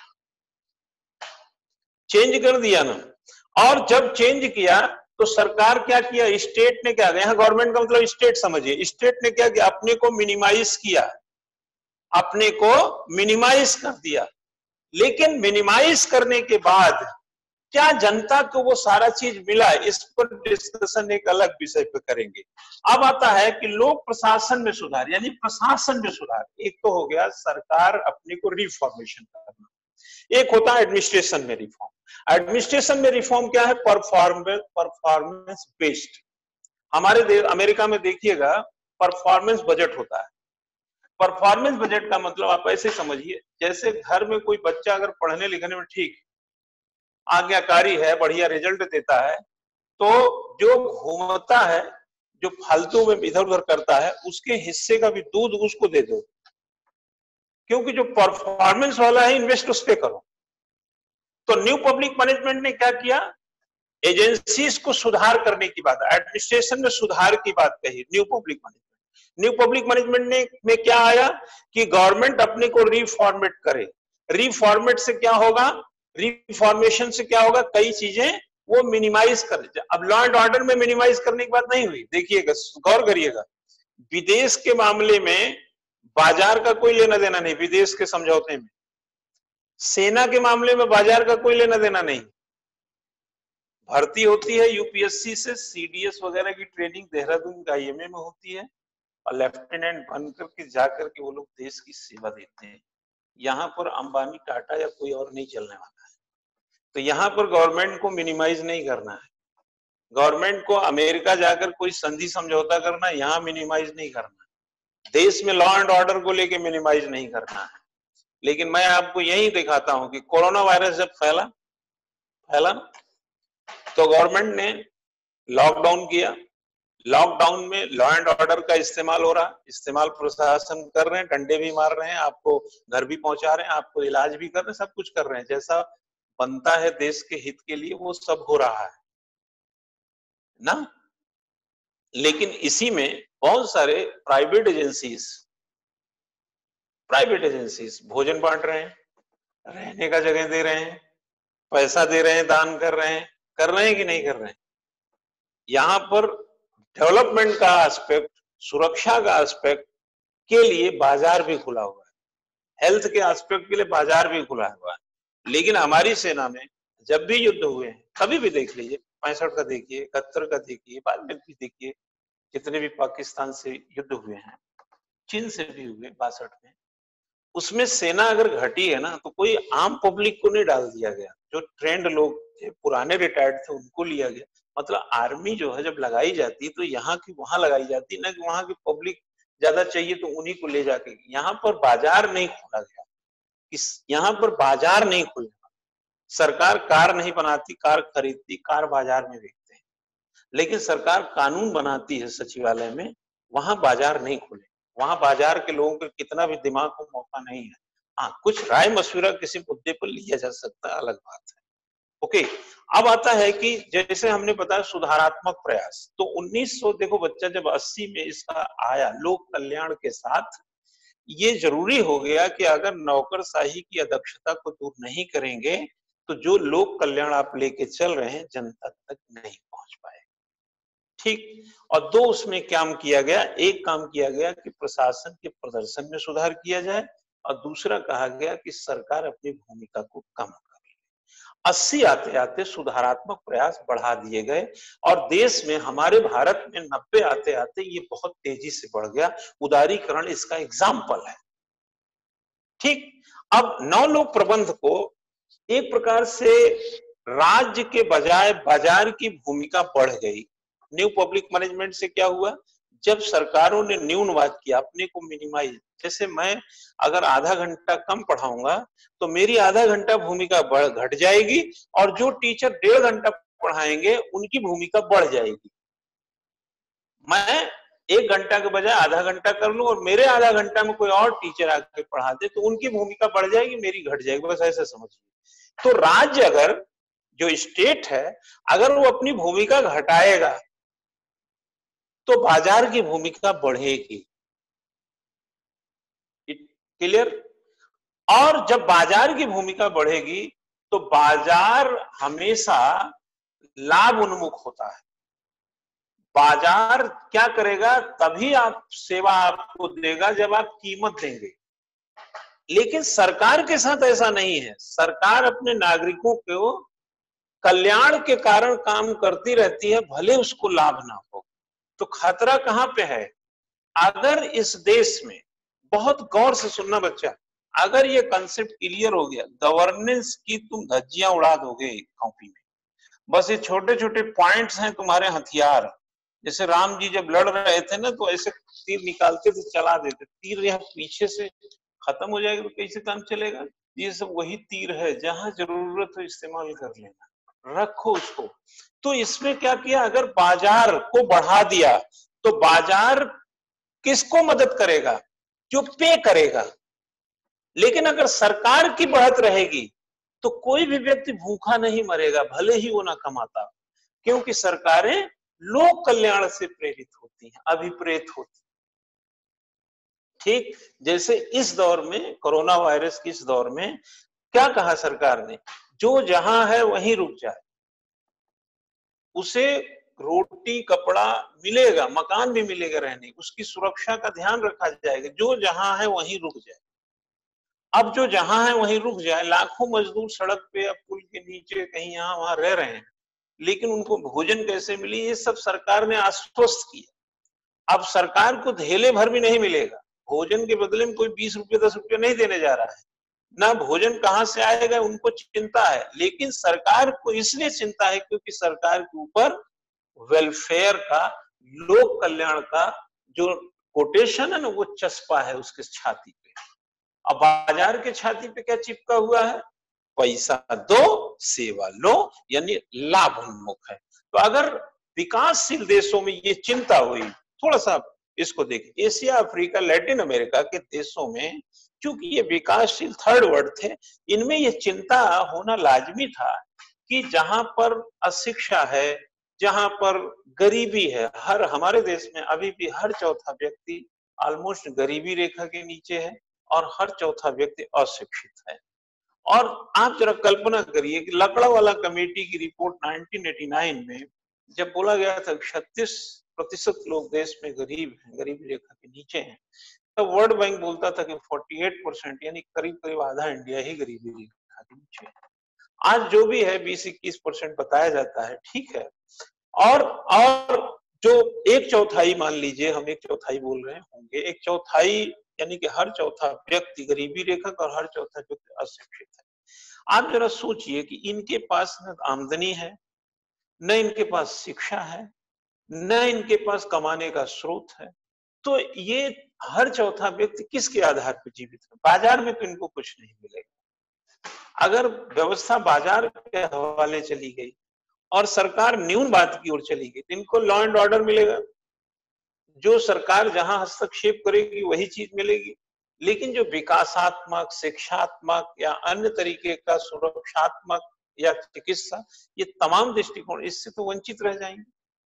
चेंज कर दिया ना। और जब चेंज किया तो सरकार क्या किया? स्टेट ने क्या किया? यहाँ गवर्नमेंट का मतलब स्टेट समझिए। स्टेट ने क्या किया? अपने को मिनिमाइज किया, अपने को मिनिमाइज कर दिया। लेकिन मिनिमाइज करने के बाद क्या जनता को वो सारा चीज मिला? इस पर डिस्कशन एक अलग विषय पे करेंगे। अब आता है कि लोक प्रशासन में सुधार, यानी प्रशासन में सुधार। एक तो हो गया सरकार अपने को रिफॉर्मेशन करना, एक होता है एडमिनिस्ट्रेशन में रिफॉर्म। एडमिनिस्ट्रेशन में रिफॉर्म क्या है? Performance performance based. हमारे देश अमेरिका में देखिएगा परफॉर्मेंस बजट होता है। परफॉर्मेंस बजट का मतलब आप ऐसे समझिए, जैसे घर में कोई बच्चा अगर पढ़ने लिखने में ठीक आज्ञाकारी है, बढ़िया रिजल्ट देता है, तो जो घूमता है, जो फालतू में इधर उधर करता है, उसके हिस्से का भी दूध उसको दे दो, क्योंकि जो परफॉर्मेंस वाला है इन्वेस्ट उस पे करो। तो न्यू पब्लिक मैनेजमेंट ने क्या किया? एजेंसीज को सुधार करने की बात, एडमिनिस्ट्रेशन में सुधार की बात कही new public management. New public management ने में क्या आया कि गवर्नमेंट अपने को रिफॉर्मेट करे। रिफॉर्मेट से क्या होगा? रिफॉर्मेशन से क्या होगा? कई चीजें वो मिनिमाइज कर। अब लॉ एंड ऑर्डर में मिनिमाइज करने की बात नहीं हुई। देखिएगा, गौर करिएगा, विदेश के मामले में बाजार का कोई लेना देना नहीं, विदेश के समझौते में। सेना के मामले में बाजार का कोई लेना देना नहीं। भर्ती होती है यूपीएससी से, सीडीएस वगैरह की ट्रेनिंग देहरादून के आईएमए में होती है और लेफ्टिनेंट बनकर के जाकर के वो लोग देश की सेवा देते हैं। यहाँ पर अंबानी, टाटा या कोई और नहीं चलने वाला है। तो यहाँ पर गवर्नमेंट को मिनिमाइज नहीं करना है, गवर्नमेंट को अमेरिका जाकर कोई संधि समझौता करना, यहाँ मिनिमाइज नहीं करना, देश में लॉ एंड ऑर्डर को लेके मिनिमाइज नहीं करना है। लेकिन मैं आपको यही दिखाता हूं कि कोरोना वायरस जब फैला फैला तो गवर्नमेंट ने लॉकडाउन किया, लॉकडाउन में लॉ एंड ऑर्डर का इस्तेमाल हो रहा, इस्तेमाल प्रशासन कर रहे हैं, डंडे भी मार रहे हैं, आपको घर भी पहुंचा रहे हैं, आपको इलाज भी कर रहे हैं, सब कुछ कर रहे हैं, जैसा बनता है देश के हित के लिए वो सब हो रहा है ना। लेकिन इसी में बहुत सारे प्राइवेट एजेंसीज प्राइवेट एजेंसीज भोजन बांट रहे हैं, रहने का जगह दे रहे हैं, पैसा दे रहे हैं, दान कर रहे हैं, कर रहे हैं कि नहीं कर रहे हैं। यहां पर डेवलपमेंट का एस्पेक्ट, सुरक्षा का एस्पेक्ट के लिए बाजार भी खुला हुआ है, हेल्थ के एस्पेक्ट के लिए बाजार भी खुला हुआ है। लेकिन हमारी सेना में जब भी युद्ध हुए हैं, कभी भी देख लीजिए, पैंसठ का देखिए, इकहत्तर का देखिए, बाद में भी देखिए, जितने भी पाकिस्तान से युद्ध हुए हैं, चीन से भी हुए बासठ में, उसमें सेना अगर घटी है ना तो कोई आम पब्लिक को नहीं डाल दिया गया, जो ट्रेंड लोग थे, पुराने रिटायर्ड थे, उनको लिया गया। मतलब आर्मी जो है जब लगाई जाती है तो यहाँ की वहां लगाई जाती है ना, कि वहां की पब्लिक ज्यादा चाहिए तो उन्हीं को ले जाके। यहाँ पर बाजार नहीं खोला गया, इस यहाँ पर बाजार नहीं खुला, सरकार कार नहीं बनाती, कार खरीदती, कार बाजार में बिकते हैं, लेकिन सरकार कानून बनाती है सचिवालय में, वहां बाजार नहीं खुले, वहां बाजार के लोगों के कितना भी दिमाग को मौका नहीं है। हाँ, कुछ राय मशविरा किसी मुद्दे पर लिया जा सकता है, अलग बात है। ओके, अब आता है कि जैसे हमने बताया सुधारात्मक प्रयास, तो उन्नीस सौ देखो बच्चा जब अस्सी में इसका आया लोक कल्याण के साथ, ये जरूरी हो गया कि अगर नौकरशाही की अदक्षता को दूर नहीं करेंगे तो जो लोक कल्याण आप लेके चल रहे हैं जनता तक नहीं पहुंच पाए। ठीक, और दो उसमें काम किया गया, एक काम किया गया कि प्रशासन के प्रदर्शन में सुधार किया जाए, और दूसरा कहा गया कि सरकार अपनी भूमिका को कम कर ले। अस्सी आते आते सुधारात्मक प्रयास बढ़ा दिए गए, और देश में, हमारे भारत में नब्बे आते आते ये बहुत तेजी से बढ़ गया। उदारीकरण इसका एग्जाम्पल है। ठीक, अब नौ लोक प्रबंध को एक प्रकार से राज्य के बजाय बाजार की भूमिका बढ़ गई। न्यू पब्लिक मैनेजमेंट से क्या हुआ, जब सरकारों ने न्यूनवाद किया, अपने को मिनिमाइज, जैसे मैं अगर आधा घंटा कम पढ़ाऊंगा तो मेरी आधा घंटा भूमिका बढ़ घट जाएगी, और जो टीचर डेढ़ घंटा पढ़ाएंगे उनकी भूमिका बढ़ जाएगी। मैं एक घंटा के बजाय आधा घंटा कर लूं और मेरे आधा घंटा में कोई और टीचर आके पढ़ा दे तो उनकी भूमिका बढ़ जाएगी, मेरी घट जाएगी, बस ऐसे समझिए। तो राज्य, अगर जो स्टेट है, अगर वो अपनी भूमिका घटाएगा तो बाजार की भूमिका बढ़ेगी। क्लियर? और जब बाजार की भूमिका बढ़ेगी तो बाजार हमेशा लाभ उन्मुख होता है। बाजार क्या करेगा, तभी आप सेवा आपको देगा जब आप कीमत देंगे। लेकिन सरकार के साथ ऐसा नहीं है, सरकार अपने नागरिकों को कल्याण के कारण काम करती रहती है, भले उसको लाभ ना हो। तो खतरा कहां पे है, अगर इस देश में, बहुत गौर से सुनना बच्चा, अगर ये कंसेप्ट क्लियर हो गया, गवर्नेंस की तुम धज्जियां उड़ा दोगे कॉपी में, बस ये छोटे छोटे पॉइंट्स हैं तुम्हारे हथियार। जैसे राम जी जब लड़ रहे थे ना तो ऐसे तीर निकालते थे, चला देते, तीर यहाँ पीछे से खत्म हो जाएगा तो कैसे काम चलेगा। ये सब वही तीर है, जहां जरूरत हो इस्तेमाल कर लेना, रखो उसको। तो इसमें क्या किया, अगर बाजार को बढ़ा दिया तो बाजार किसको मदद करेगा, जो पे करेगा। लेकिन अगर सरकार की बढ़त रहेगी तो कोई भी व्यक्ति भूखा नहीं मरेगा, भले ही वो ना कमाता, क्योंकि सरकारें लोक कल्याण से प्रेरित होती हैं, अभिप्रेत होती। ठीक, जैसे इस दौर में, कोरोना वायरस की इस दौर में क्या कहा सरकार ने, जो जहां है वहीं रुक जाए, उसे रोटी कपड़ा मिलेगा, मकान भी मिलेगा रहने, उसकी सुरक्षा का ध्यान रखा जाएगा, जो जहां है वहीं रुक जाए। अब जो जहां है वहीं रुक जाए, लाखों मजदूर सड़क पे या पुल के नीचे कहीं यहां वहां रह रहे हैं, लेकिन उनको भोजन कैसे मिली, ये सब सरकार ने आश्वस्त किया। अब सरकार को धेले भर भी नहीं मिलेगा, भोजन के बदले में कोई बीस रुपये दस रुपये नहीं देने जा रहा है, ना भोजन कहां से आएगा उनको चिंता है। लेकिन सरकार को इसलिए चिंता है क्योंकि सरकार के ऊपर वेलफेयर का, लोक कल्याण का जो कोटेशन है ना, वो चस्पा है उसके छाती पे। अब बाजार के छाती पे क्या चिपका हुआ है, पैसा दो सेवा लो, यानी लाभ उन्मुख है। तो अगर विकासशील देशों में ये चिंता हुई, थोड़ा सा इसको देखिए, एशिया, अफ्रीका, लैटिन अमेरिका के देशों में क्योंकि ये विकासशील थर्ड वर्ल्ड थे, इनमें ये चिंता होना लाजमी था कि जहां पर अशिक्षा है, जहां पर गरीबी है, हर हमारे देश में अभी भी हर चौथा व्यक्ति ऑलमोस्ट गरीबी रेखा के नीचे है और हर चौथा व्यक्ति अशिक्षित है। और आप जरा कल्पना करिए कि लकड़ावाला कमेटी की रिपोर्ट नाइनटीन एटी नाइन में जब बोला गया था छत्तीस प्रतिशत लोग देश में गरीब हैं, गरीबी रेखा के नीचे हैं, तब वर्ल्ड बैंक बोलता था कि अड़तालीस परसेंट यानी करीब करीब आधा इंडिया ही गरीबी रेखा के नीचे है। आज जो भी है बीस इक्कीस परसेंट बताया जाता है, ठीक है। और और जो एक चौथाई, मान लीजिए हम एक चौथाई बोल रहे होंगे, एक चौथाई यानी कि हर चौथा व्यक्ति गरीबी रेखा का और हर चौथा व्यक्ति अशिक्षित है। आप जरा सोचिए कि इनके पास न आमदनी है, न इनके पास शिक्षा है, न इनके पास कमाने का स्रोत है, तो ये हर चौथा व्यक्ति किसके आधार पर जीवित है? बाजार में तो इनको कुछ नहीं मिलेगा। अगर व्यवस्था बाजार के हवाले चली गई और सरकार न्यून बात की ओर चली गई, तो इनको लॉ एंड ऑर्डर मिलेगा, जो सरकार जहां हस्तक्षेप करेगी वही चीज मिलेगी। लेकिन जो विकासात्मक, शिक्षात्मक या अन्य तरीके का सुरक्षात्मक या चिकित्सा, ये तमाम दृष्टिकोण इससे तो वंचित रह जाएंगे,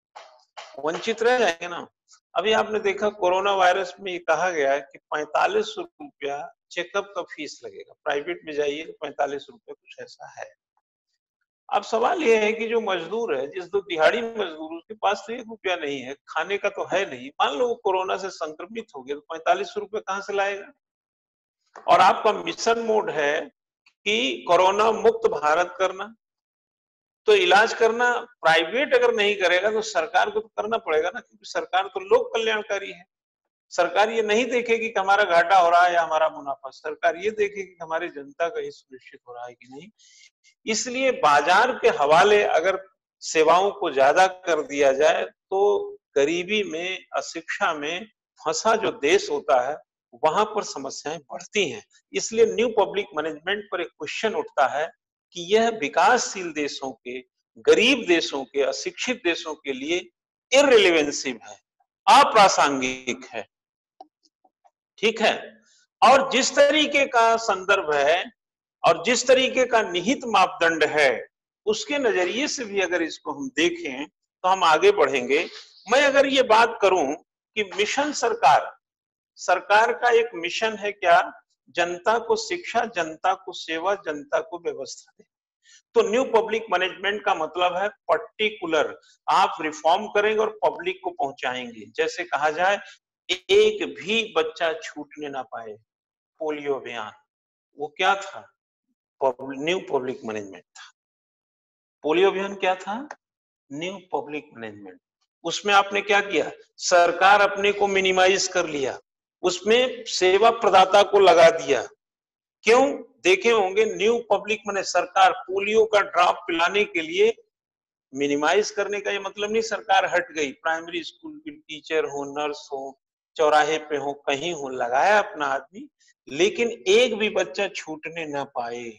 वंचित रह जाएंगे ना। अभी आपने देखा कोरोना वायरस में ये कहा गया है कि पैंतालीस सौ रुपया चेकअप का फीस लगेगा, प्राइवेट में जाइए तो पैंतालीस रुपया कुछ ऐसा है। अब सवाल ये है कि जो मजदूर है, जिस दो दिहाड़ी मजदूर, उसके पास तो एक रुपया नहीं है, खाने का तो है नहीं, मान लो कोरोना से संक्रमित हो गया तो पैंतालीस सौ रुपये कहां से लाएगा? और आपका मिशन मोड है कि कोरोना मुक्त भारत करना, तो इलाज करना प्राइवेट अगर नहीं करेगा तो सरकार को तो करना पड़ेगा ना, क्योंकि सरकार तो लोक कल्याणकारी है। सरकार ये नहीं देखेगी कि हमारा घाटा हो रहा है या हमारा मुनाफा, सरकार ये देखेगी कि हमारी जनता का ये सुनिश्चित हो रहा है कि नहीं। इसलिए बाजार के हवाले अगर सेवाओं को ज्यादा कर दिया जाए तो गरीबी में, अशिक्षा में फंसा जो देश होता है वहां पर समस्याएं बढ़ती हैं। इसलिए न्यू पब्लिक मैनेजमेंट पर एक क्वेश्चन उठता है कि यह विकासशील देशों के, गरीब देशों के, अशिक्षित देशों के लिए इररिलेवेंसिव है, अप्रासंगिक है, ठीक है। और जिस तरीके का संदर्भ है और जिस तरीके का निहित मापदंड है, उसके नजरिए से भी अगर इसको हम देखें तो हम आगे बढ़ेंगे। मैं अगर ये बात करूं कि मिशन सरकार, सरकार का एक मिशन है क्या? जनता को शिक्षा, जनता को सेवा, जनता को व्यवस्था दे। तो न्यू पब्लिक मैनेजमेंट का मतलब है पर्टिकुलर आप रिफॉर्म करेंगे और पब्लिक को पहुंचाएंगे। जैसे कहा जाए एक भी बच्चा छूटने ना पाए, पोलियो अभियान, वो क्या था? न्यू पब्लिक मैनेजमेंट था। पोलियो अभियान क्या था? New public management. उसमें आपने क्या किया? सरकार अपने को मिनिमाइज कर लिया, उसमें सेवा प्रदाता को लगा दिया। क्यों? देखे होंगे न्यू पब्लिक मैंने सरकार पोलियो का ड्रॉप पिलाने के लिए, मिनिमाइज करने का ये मतलब नहीं सरकार हट गई, प्राइमरी स्कूल की टीचर हो, नर्स हो, चौराहे पे हो, कहीं हो, लगाया अपना आदमी, लेकिन एक भी बच्चा छूटने ना पाए।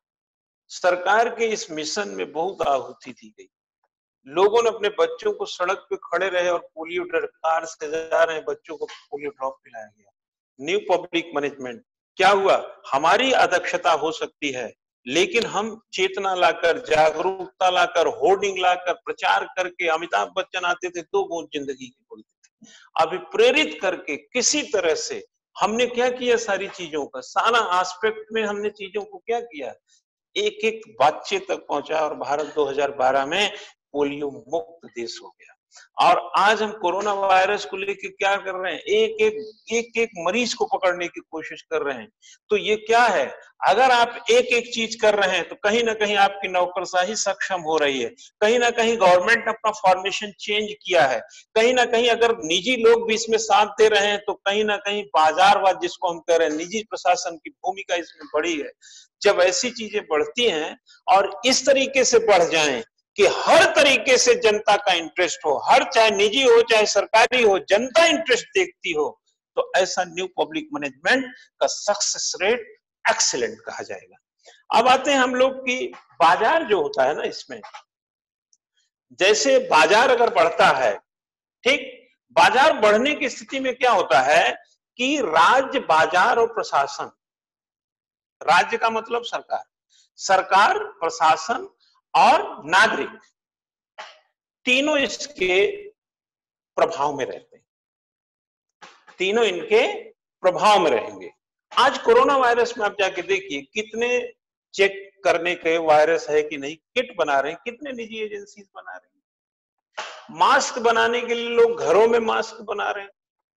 सरकार के इस मिशन में बहुत आहुति दी गई। लोगों ने अपने बच्चों को सड़क पे खड़े रहे और पोलियो कार से जा रहे हैं बच्चों को पोलियो ड्रॉप पिलाया गया। न्यू पब्लिक मैनेजमेंट क्या हुआ? हमारी अदक्षता हो सकती है, लेकिन हम चेतना लाकर, जागरूकता लाकर, होर्डिंग लाकर, प्रचार करके, अमिताभ बच्चन आते थे दो बूंद जिंदगी की बोलते थे, अभी प्रेरित करके किसी तरह से हमने क्या किया? सारी चीजों का, सारा एस्पेक्ट में हमने चीजों को क्या किया? एक एक बच्चे तक पहुंचा और भारत दो हज़ार बारह में पोलियो मुक्त देश हो गया। और आज हम कोरोना वायरस को लेकर क्या कर रहे हैं, एक एक एक एक मरीज को पकड़ने की कोशिश कर रहे हैं। तो ये क्या है, अगर आप एक एक चीज कर रहे हैं तो कहीं ना कहीं आपकी नौकरशाही सक्षम हो रही है, कहीं ना कहीं गवर्नमेंट ने अपना फॉर्मेशन चेंज किया है, कहीं ना कहीं अगर निजी लोग भी इसमें साथ दे रहे हैं तो कहीं ना कहीं बाजारवाद जिसको हम कह रहे हैं, निजी प्रशासन की भूमिका इसमें बड़ी है। जब ऐसी चीजें बढ़ती हैं और इस तरीके से बढ़ जाएं कि हर तरीके से जनता का इंटरेस्ट हो, हर चाहे निजी हो चाहे सरकारी हो, जनता इंटरेस्ट देखती हो, तो ऐसा न्यू पब्लिक मैनेजमेंट का सक्सेस रेट एक्सीलेंट कहा जाएगा। अब आते हैं हम लोग की बाजार जो होता है ना, इसमें जैसे बाजार अगर बढ़ता है, ठीक, बाजार बढ़ने की स्थिति में क्या होता है कि राज्य, बाजार और प्रशासन, राज्य का मतलब सरकार, सरकार, प्रशासन और नागरिक, तीनों इसके प्रभाव में रहते हैं, तीनों इनके प्रभाव में रहेंगे। आज कोरोना वायरस में आप जाके देखिए कितने चेक करने के वायरस है कि नहीं, किट बना रहे हैं, कितने निजी एजेंसीज बना रहे हैं, मास्क बनाने के लिए लोग घरों में मास्क बना रहे हैं।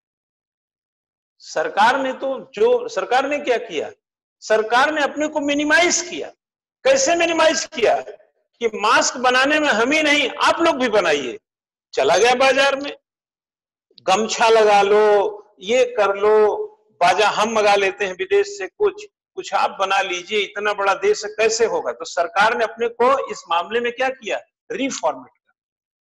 सरकार ने तो जो सरकार ने क्या किया, सरकार ने अपने को मिनिमाइज किया। कैसे मिनिमाइज किया कि मास्क बनाने में हम ही नहीं, आप लोग भी बनाइए। चला गया बाजार में, गमछा लगा लो, ये कर लो, बाजा हम मंगा लेते हैं विदेश से, कुछ कुछ आप बना लीजिए, इतना बड़ा देश कैसे होगा। तो सरकार ने अपने को इस मामले में क्या किया, रिफॉर्मेट किया।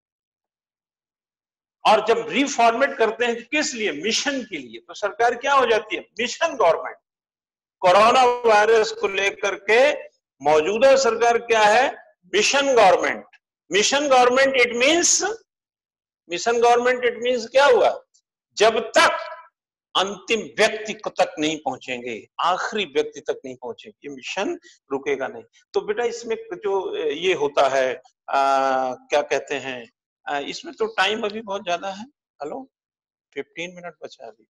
और जब रिफॉर्मेट करते हैं किस लिए, मिशन के लिए, तो सरकार क्या हो जाती है, मिशन गवर्नमेंट। कोरोना वायरस को लेकर के मौजूदा सरकार क्या है, mission government. Mission government it means, mission government it means क्या हुआ, जब तक अंतिम व्यक्ति तक नहीं पहुंचेंगे, आखिरी व्यक्ति तक नहीं पहुंचेंगे, ये मिशन रुकेगा नहीं। तो बेटा इसमें जो ये होता है आ, क्या कहते हैं, आ, इसमें तो टाइम अभी बहुत ज्यादा है, हेलो फिफ्टीन मिनट बचा अभी।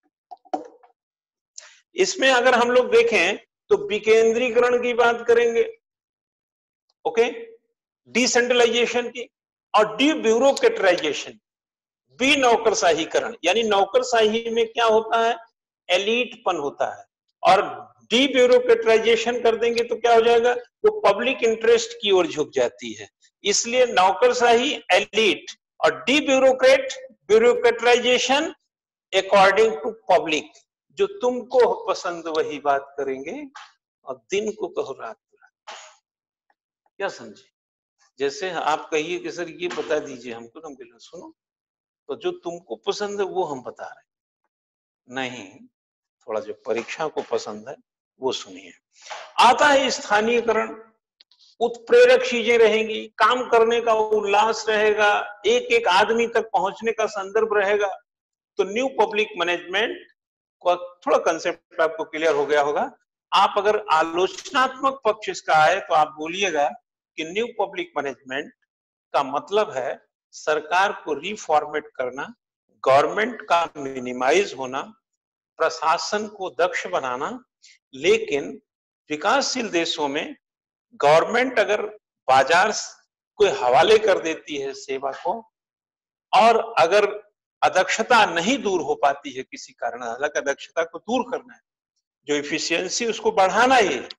इसमें अगर हम लोग देखें तो विकेंद्रीकरण की बात करेंगे, ओके, डिसेंट्रलाइजेशन की, और डी ब्यूरोक्रेटाइजेशन, बी नौकरशाहीकरण, यानी नौकरशाही में क्या होता है, एलीटपन होता है, और डी ब्यूरोक्रेटाइजेशन कर देंगे तो क्या हो जाएगा, वो पब्लिक इंटरेस्ट की ओर झुक जाती है। इसलिए नौकरशाही एलीट और de bureaucrat bureaucratization according to public, जो तुमको पसंद वही बात करेंगे और दिन को कहो रात को रात। क्या समझे, जैसे आप कहिए कि सर ये बता दीजिए हमको, तो हम कहें सुनो, तो जो तुमको पसंद है वो हम बता रहे हैं, नहीं, थोड़ा जो परीक्षा को पसंद है वो सुनिए। आता है स्थानीयकरण, उत्प्रेरक चीजें रहेंगी, काम करने का उल्लास रहेगा, एक एक आदमी तक पहुंचने का संदर्भ रहेगा। तो न्यू पब्लिक मैनेजमेंट को थोड़ा कंसेप्ट आपको क्लियर हो गया होगा। आप अगर आलोचनात्मक पक्ष इसका आए तो आप बोलिएगा कि न्यू पब्लिक मैनेजमेंट का मतलब है सरकार को रिफॉर्मेट करना, गवर्नमेंट का मिनिमाइज होना, प्रशासन को दक्ष बनाना। लेकिन विकासशील देशों में गवर्नमेंट अगर बाजार को हवाले कर देती है सेवा को, और अगर अदक्षता नहीं दूर हो पाती है किसी कारण, हालांकि अदक्षता को दूर करना है, जो इफिशियंसी उसको बढ़ाना ही है।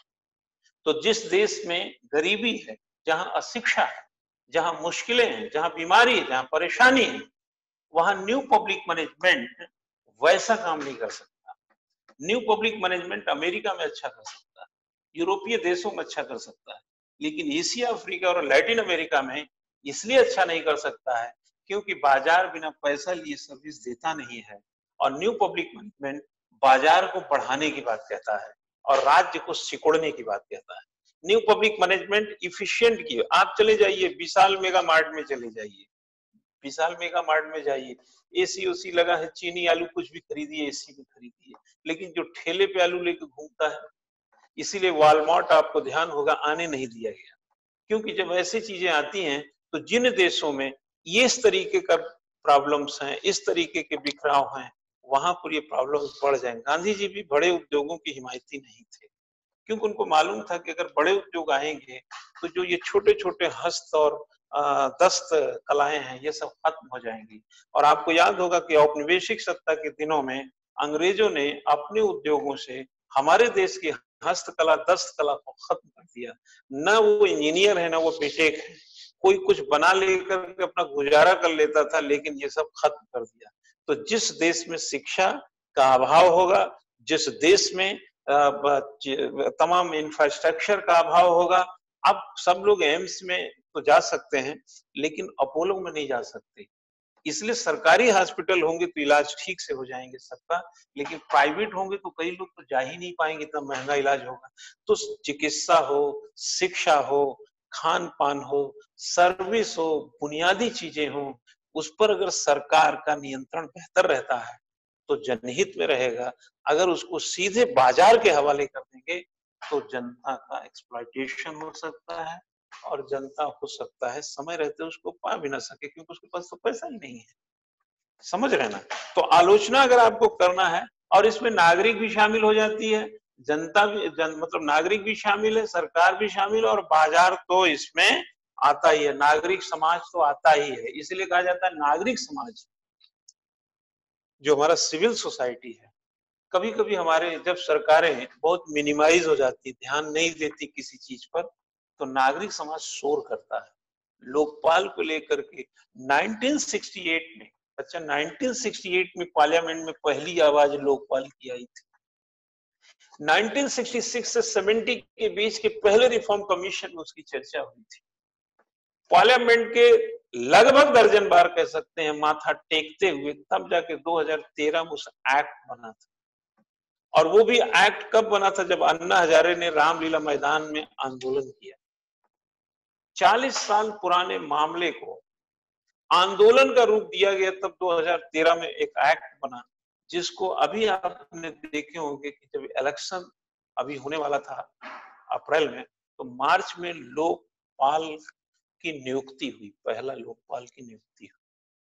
तो जिस देश में गरीबी है, जहां अशिक्षा है, जहां मुश्किलें हैं, जहां बीमारी है, जहां परेशानी है, वहां न्यू पब्लिक मैनेजमेंट वैसा काम नहीं कर सकता। न्यू पब्लिक मैनेजमेंट अमेरिका में अच्छा कर सकता है, यूरोपीय देशों में अच्छा कर सकता है, लेकिन एशिया, अफ्रीका और लैटिन अमेरिका में इसलिए अच्छा नहीं कर सकता है क्योंकि बाजार बिना पैसा लिए सर्विस देता नहीं है। और न्यू पब्लिक मैनेजमेंट बाजार को बढ़ाने की बात कहता है और राज्य को सिकोड़ने की बात कहता है। न्यू पब्लिक मैनेजमेंट इफिशिएंट की, आप चले जाइए विशाल मेगा मार्ट में, चले जाइए विशाल मेगा मार्ट में जाइए, एसी ओसी लगा है, चीनी आलू कुछ भी खरीदिए एसी में खरीदिए, लेकिन जो ठेले पे आलू लेके घूमता है, इसीलिए वॉलमार्ट आपको ध्यान होगा आने नहीं दिया गया, क्योंकि जब ऐसी चीजें आती हैं तो जिन देशों में ये इस तरीके का प्रॉब्लम्स हैं, इस तरीके के बिखराव हैं, वहां पर ये प्रॉब्लम्स बढ़ जाएंगे। गांधी जी भी बड़े उद्योगों की हिमायती नहीं थे, क्योंकि उनको मालूम था कि अगर बड़े उद्योग आएंगे तो जो ये छोटे छोटे हस्त और दस्त कलाएं हैं, ये सब खत्म हो जाएंगी। और आपको याद होगा कि औपनिवेशिक सत्ता के दिनों में अंग्रेजों ने अपने उद्योगों से हमारे देश की हस्तकला, दस्त कला को खत्म कर दिया। न वो इंजीनियर है, न वो पेटेक है, कोई कुछ बना लेकर के अपना गुजारा कर लेता था, लेकिन ये सब खत्म कर दिया। तो जिस देश में शिक्षा का अभाव होगा, जिस देश में तमाम इंफ्रास्ट्रक्चर का अभाव होगा, अब सब लोग एम्स में तो जा सकते हैं लेकिन अपोलो में नहीं जा सकते। इसलिए सरकारी हॉस्पिटल होंगे तो इलाज ठीक से हो जाएंगे सबका, लेकिन प्राइवेट होंगे तो कई लोग तो जा ही नहीं पाएंगे, इतना महंगा इलाज होगा। तो चिकित्सा हो, शिक्षा हो, खान पान हो, सर्विस हो, बुनियादी चीजें हो, उस पर अगर सरकार का नियंत्रण बेहतर रहता है तो जनहित में रहेगा। अगर उसको सीधे बाजार के हवाले कर देंगे तो जनता का एक्सप्लॉयटेशन हो सकता है और जनता हो सकता है समय रहते उसको पा भी ना सके, क्योंकि उसके पास तो पैसा ही नहीं है। समझ रहे ना? तो आलोचना अगर आपको करना है, और इसमें नागरिक भी शामिल हो जाती है, जनता भी जन, मतलब नागरिक भी शामिल है, सरकार भी शामिल है, और बाजार तो इसमें आता ही है, नागरिक समाज तो आता ही है। इसलिए कहा जाता है नागरिक समाज, जो हमारा सिविल सोसाइटी है। कभी कभी हमारे जब सरकारें बहुत मिनिमाइज हो जाती, ध्यान नहीं देती किसी चीज पर, तो नागरिक समाज शोर करता है। लोकपाल को लेकर के नाइनटीन सिक्सटी एट में, अच्छा नाइनटीन सिक्सटी एट में पार्लियामेंट में पहली आवाज लोकपाल की आई थी। नाइनटीन सिक्सटी सिक्स से सेवेंटी के बीच के पहले रिफॉर्म कमीशन में उसकी चर्चा हुई थी। पार्लियामेंट के लगभग दर्जन बार कह सकते हैं माथा टेकते हुए तब जाके दो हज़ार तेरह में उस एक्ट बना था। और वो भी एक्ट कब बना था? जब अन्ना हजारे ने रामलीला मैदान में आंदोलन किया। चालीस साल पुराने मामले को आंदोलन का रूप दिया गया, तब दो हज़ार तेरह में एक एक्ट बना, जिसको अभी आपने देखे होंगे कि जब इलेक्शन अभी होने वाला था अप्रैल में, तो मार्च में लोकपाल की नियुक्ति हुई, पहला लोकपाल की नियुक्ति हुई।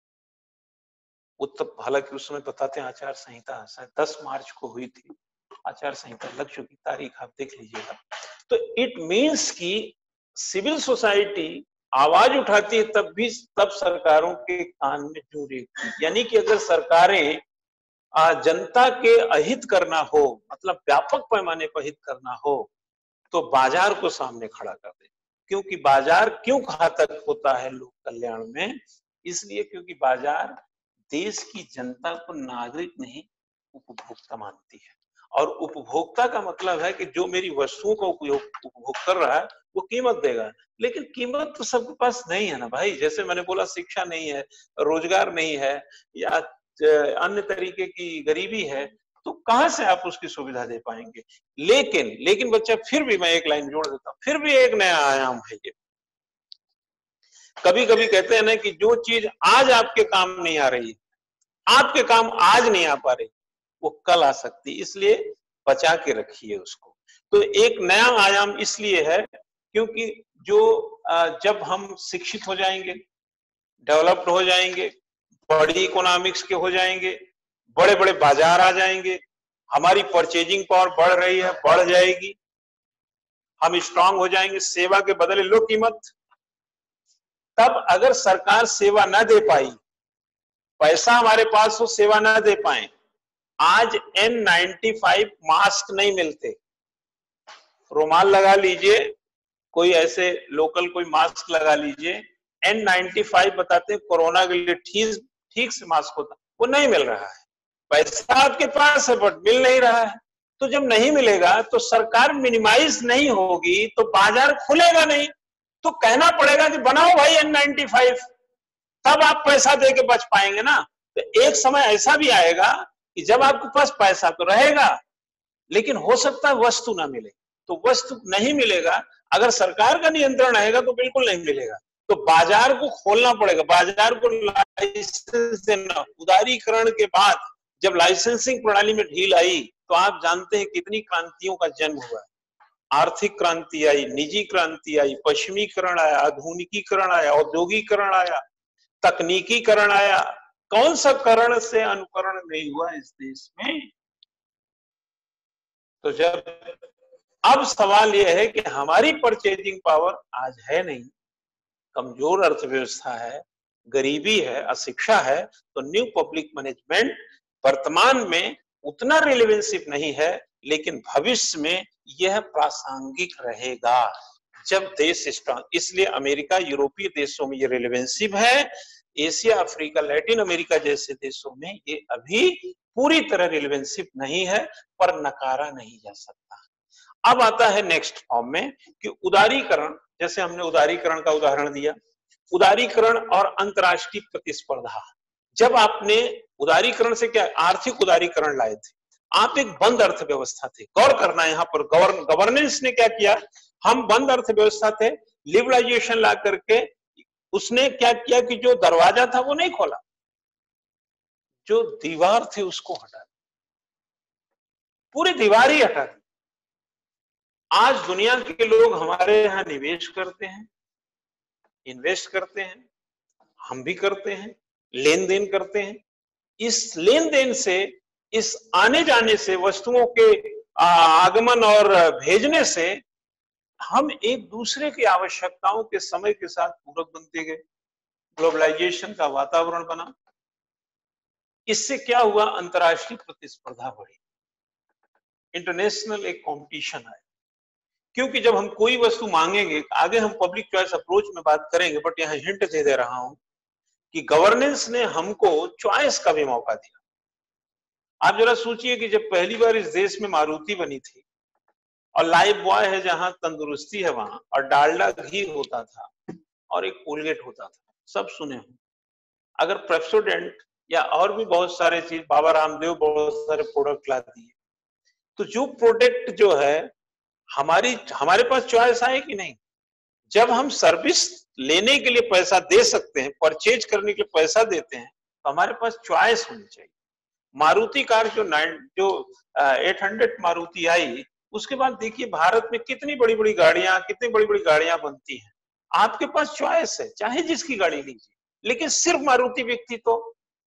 वो तब हालांकि उस समय बताते हैं आचार संहिता शायद दस मार्च को हुई थी, आचार संहिता लग चुकी, तारीख आप देख लीजिएगा। तो इट मीन्स कि सिविल सोसाइटी आवाज उठाती है तब भी, तब सरकारों के कान में जू रेखती। यानी कि अगर सरकारें जनता के अहित करना हो, मतलब व्यापक पैमाने पर हित करना हो, तो बाजार को सामने खड़ा कर दे। क्योंकि बाजार क्यों घातक होता है लोक कल्याण में? इसलिए क्योंकि बाजार देश की जनता को नागरिक नहीं उपभोक्ता मानती है, और उपभोक्ता का मतलब है कि जो मेरी वस्तुओं का उपयोग उपभोग कर रहा है वो कीमत देगा। लेकिन कीमत तो सबके पास नहीं है ना भाई। जैसे मैंने बोला, शिक्षा नहीं है, रोजगार नहीं है, या अन्य तरीके की गरीबी है, तो कहां से आप उसकी सुविधा दे पाएंगे? लेकिन लेकिन बच्चा, फिर भी मैं एक लाइन जोड़ देता हूं, फिर भी एक नया आयाम है ये। कभी कभी कहते हैं ना कि जो चीज आज आपके काम नहीं आ रही, आपके काम आज नहीं आ पा रही, वो कल आ सकती, इसलिए बचा के रखिए उसको। तो एक नया आयाम इसलिए है क्योंकि जो जब हम शिक्षित हो जाएंगे, डेवलप्ड हो जाएंगे, बड़ी इकोनॉमिक्स के हो जाएंगे, बड़े बड़े बाजार आ जाएंगे, हमारी परचेजिंग पावर बढ़ रही है, बढ़ जाएगी, हम स्ट्रांग हो जाएंगे, सेवा के बदले लो कीमत। तब अगर सरकार सेवा ना दे पाई, पैसा हमारे पास हो, सेवा ना दे पाए, आज एन नाइंटी फाइव मास्क नहीं मिलते, रुमाल लगा लीजिए, कोई ऐसे लोकल कोई मास्क लगा लीजिए, एन नाइंटी फाइव बताते हैं कोरोना के लिए ठीक ठीक से मास्क होता, वो नहीं मिल रहा है। पैसा आपके पास है बट मिल नहीं रहा है। तो जब नहीं मिलेगा तो सरकार मिनिमाइज नहीं होगी तो बाजार खुलेगा नहीं, तो कहना पड़ेगा कि बनाओ भाई एन नाइंटी फाइव, तब आप पैसा दे के बच पाएंगे ना। तो एक समय ऐसा भी आएगा कि जब आपके पास पैसा तो रहेगा, लेकिन हो सकता है वस्तु ना मिले। तो वस्तु नहीं मिलेगा, अगर सरकार का नियंत्रण रहेगा तो बिल्कुल नहीं मिलेगा। तो बाजार को खोलना पड़ेगा, बाजार को लाइसेंस देना। उदारीकरण के बाद जब लाइसेंसिंग प्रणाली में ढील आई तो आप जानते हैं कितनी क्रांतियों का जन्म हुआ। आर्थिक क्रांति आई, निजी क्रांति आई, पश्चिमीकरण आया, आधुनिकीकरण आया, औद्योगिकरण आया, तकनीकीकरण आया। कौन सा करण से अनुकरण नहीं हुआ इस देश में? तो जब अब सवाल यह है कि हमारी परचेजिंग पावर आज है नहीं, कमजोर अर्थव्यवस्था है, गरीबी है, अशिक्षा है, तो न्यू पब्लिक मैनेजमेंट वर्तमान में उतना रिलेवेंसिव नहीं है, लेकिन भविष्य में यह प्रासंगिक रहेगा जब देश स्ट्रांग। इसलिए अमेरिका, यूरोपीय देशों में ये रिलेवेंसिव है, एशिया, अफ्रीका, लैटिन अमेरिका जैसे देशों में ये अभी पूरी तरह रिलेवेंसिव नहीं है, पर नकारा नहीं जा सकता। अब आता है नेक्स्ट फॉर्म में कि उदारीकरण, जैसे हमने उदारीकरण का उदाहरण दिया, उदारीकरण और अंतरराष्ट्रीय प्रतिस्पर्धा। जब आपने उदारीकरण से क्या, आर्थिक उदारीकरण लाए थे, आप एक बंद अर्थव्यवस्था थे। गौर करना है यहां पर, गवर्न गवर्नेंस ने क्या किया, हम बंद अर्थव्यवस्था थे, लिबरलाइजेशन ला करके उसने क्या किया कि जो दरवाजा था वो नहीं खोला, जो दीवार थे उसको हटा दिया, पूरी दीवार ही हटा दी। आज दुनिया के लोग हमारे यहां निवेश करते हैं, इन्वेस्ट करते हैं, हम भी करते हैं, लेन देन करते हैं। इस लेन देन से, इस आने जाने से, वस्तुओं के आगमन और भेजने से हम एक दूसरे की आवश्यकताओं के समय के साथ पूरक बनते गए, ग्लोबलाइजेशन का वातावरण बना। इससे क्या हुआ, अंतरराष्ट्रीय प्रतिस्पर्धा बढ़ी, इंटरनेशनल एक कंपटीशन आया। क्योंकि जब हम कोई वस्तु मांगेंगे, आगे हम पब्लिक चॉइस अप्रोच में बात करेंगे, बट यहां हिंट दे दे रहा हूं कि गवर्नेंस ने हमको चॉइस का भी मौका दिया। आप जरा सोचिए कि जब पहली बार इस देश में मारुति बनी थी, और लाइफ बॉय है जहां तंदुरुस्ती है वहां, और डालडा घी होता था, और एक कोलगेट होता था, सब सुने हो। अगर पेप्सोडेंट या और भी बहुत सारे चीज, बाबा रामदेव बहुत सारे प्रोडक्ट ला दिए, तो जो प्रोडक्ट जो है, हमारी हमारे पास चॉइस आए कि नहीं। जब हम सर्विस लेने के लिए पैसा दे सकते हैं, परचेज करने के लिए पैसा देते हैं, तो हमारे पास चॉइस होनी चाहिए। मारुति कार जो नाइन जो एट हंड्रेड मारुति आई, उसके बाद देखिए भारत में कितनी बड़ी बड़ी गाड़ियां, कितनी बड़ी बड़ी गाड़ियां बनती हैं। आपके पास चॉइस है, चाहे जिसकी गाड़ी लीजिए, लेकिन सिर्फ मारुति व्यक्ति तो।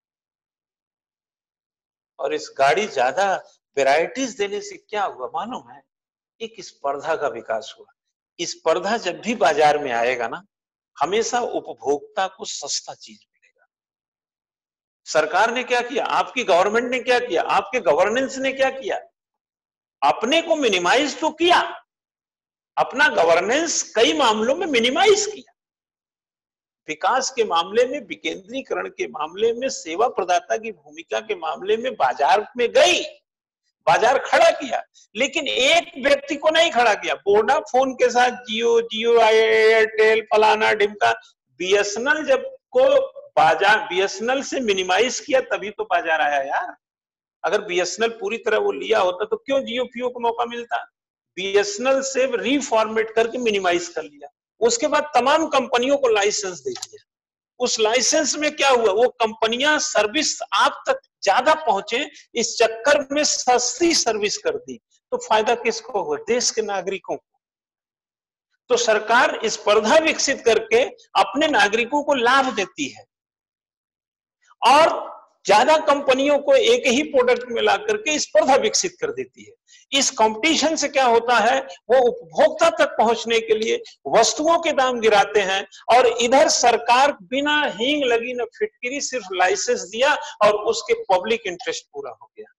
और इस गाड़ी ज्यादा वेराइटीज देने से क्या हुआ मालूम है, एक स्पर्धा का विकास हुआ। स्पर्धा जब भी बाजार में आएगा ना, हमेशा उपभोक्ता को सस्ता चीज मिलेगा। सरकार ने क्या किया, आपकी गवर्नमेंट ने क्या किया, आपके गवर्नेंस ने क्या किया, अपने को मिनिमाइज तो किया, अपना गवर्नेंस कई मामलों में मिनिमाइज किया। विकास के मामले में, विकेंद्रीकरण के मामले में, सेवा प्रदाता की भूमिका के मामले में बाजार में गई, बाजार खड़ा किया, लेकिन एक व्यक्ति को नहीं खड़ा किया। वोडाफोन के साथ जियो, जियो एयरटेल, फलाना ढिमका, बीएसएनएल जब को बाजार बीएसएनएल से मिनिमाइज किया, तभी तो बाजार आया यार। अगर बीएसएनएल पूरी तरह वो लिया होता तो क्यों जियो फियो को मौका मिलता। बीएसएनएल से रीफॉर्मेट करके मिनिमाइज कर लिया, उसके बाद तमाम कंपनियों को लाइसेंस दे दिया। उस लाइसेंस में क्या हुआ, वो कंपनियां सर्विस आप तक ज्यादा पहुंचे, इस चक्कर में सस्ती सर्विस कर दी, तो फायदा किसको हुआ, देश के नागरिकों को। तो सरकार स्पर्धा विकसित करके अपने नागरिकों को लाभ देती है, और ज्यादा कंपनियों को एक ही प्रोडक्ट में ला करके स्पर्धा विकसित कर देती है। इस कंपटीशन से क्या होता है, वो उपभोक्ता तक पहुंचने के लिए वस्तुओं के दाम गिराते हैं, और इधर सरकार बिना हींग लगी न फिटकिरी सिर्फ लाइसेंस दिया, और उसके पब्लिक इंटरेस्ट पूरा हो गया।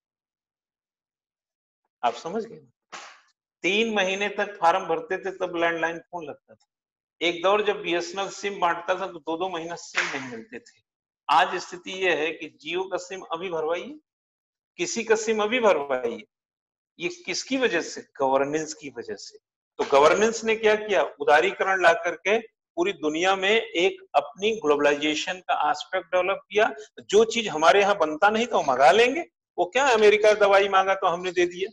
आप समझ गए। तीन महीने तक फार्म भरते थे तब लैंडलाइन फोन लगता था। एक दौर जब बीएसएनएल सिम बांटता था तो दो दो महीना सिम नहीं मिलते थे। आज स्थिति यह है कि जियो का सिम अभी भरवाइए, किसी का सिम अभी भरवाइए। ये किसकी वजह से, गवर्नेंस की वजह से। तो गवर्नेंस ने क्या किया, उदारीकरण ला करके पूरी दुनिया में एक अपनी ग्लोबलाइजेशन का एस्पेक्ट डेवलप किया। जो चीज हमारे यहाँ बनता नहीं तो मंगा लेंगे, वो क्या अमेरिका दवाई मांगा तो हमने दे दिया।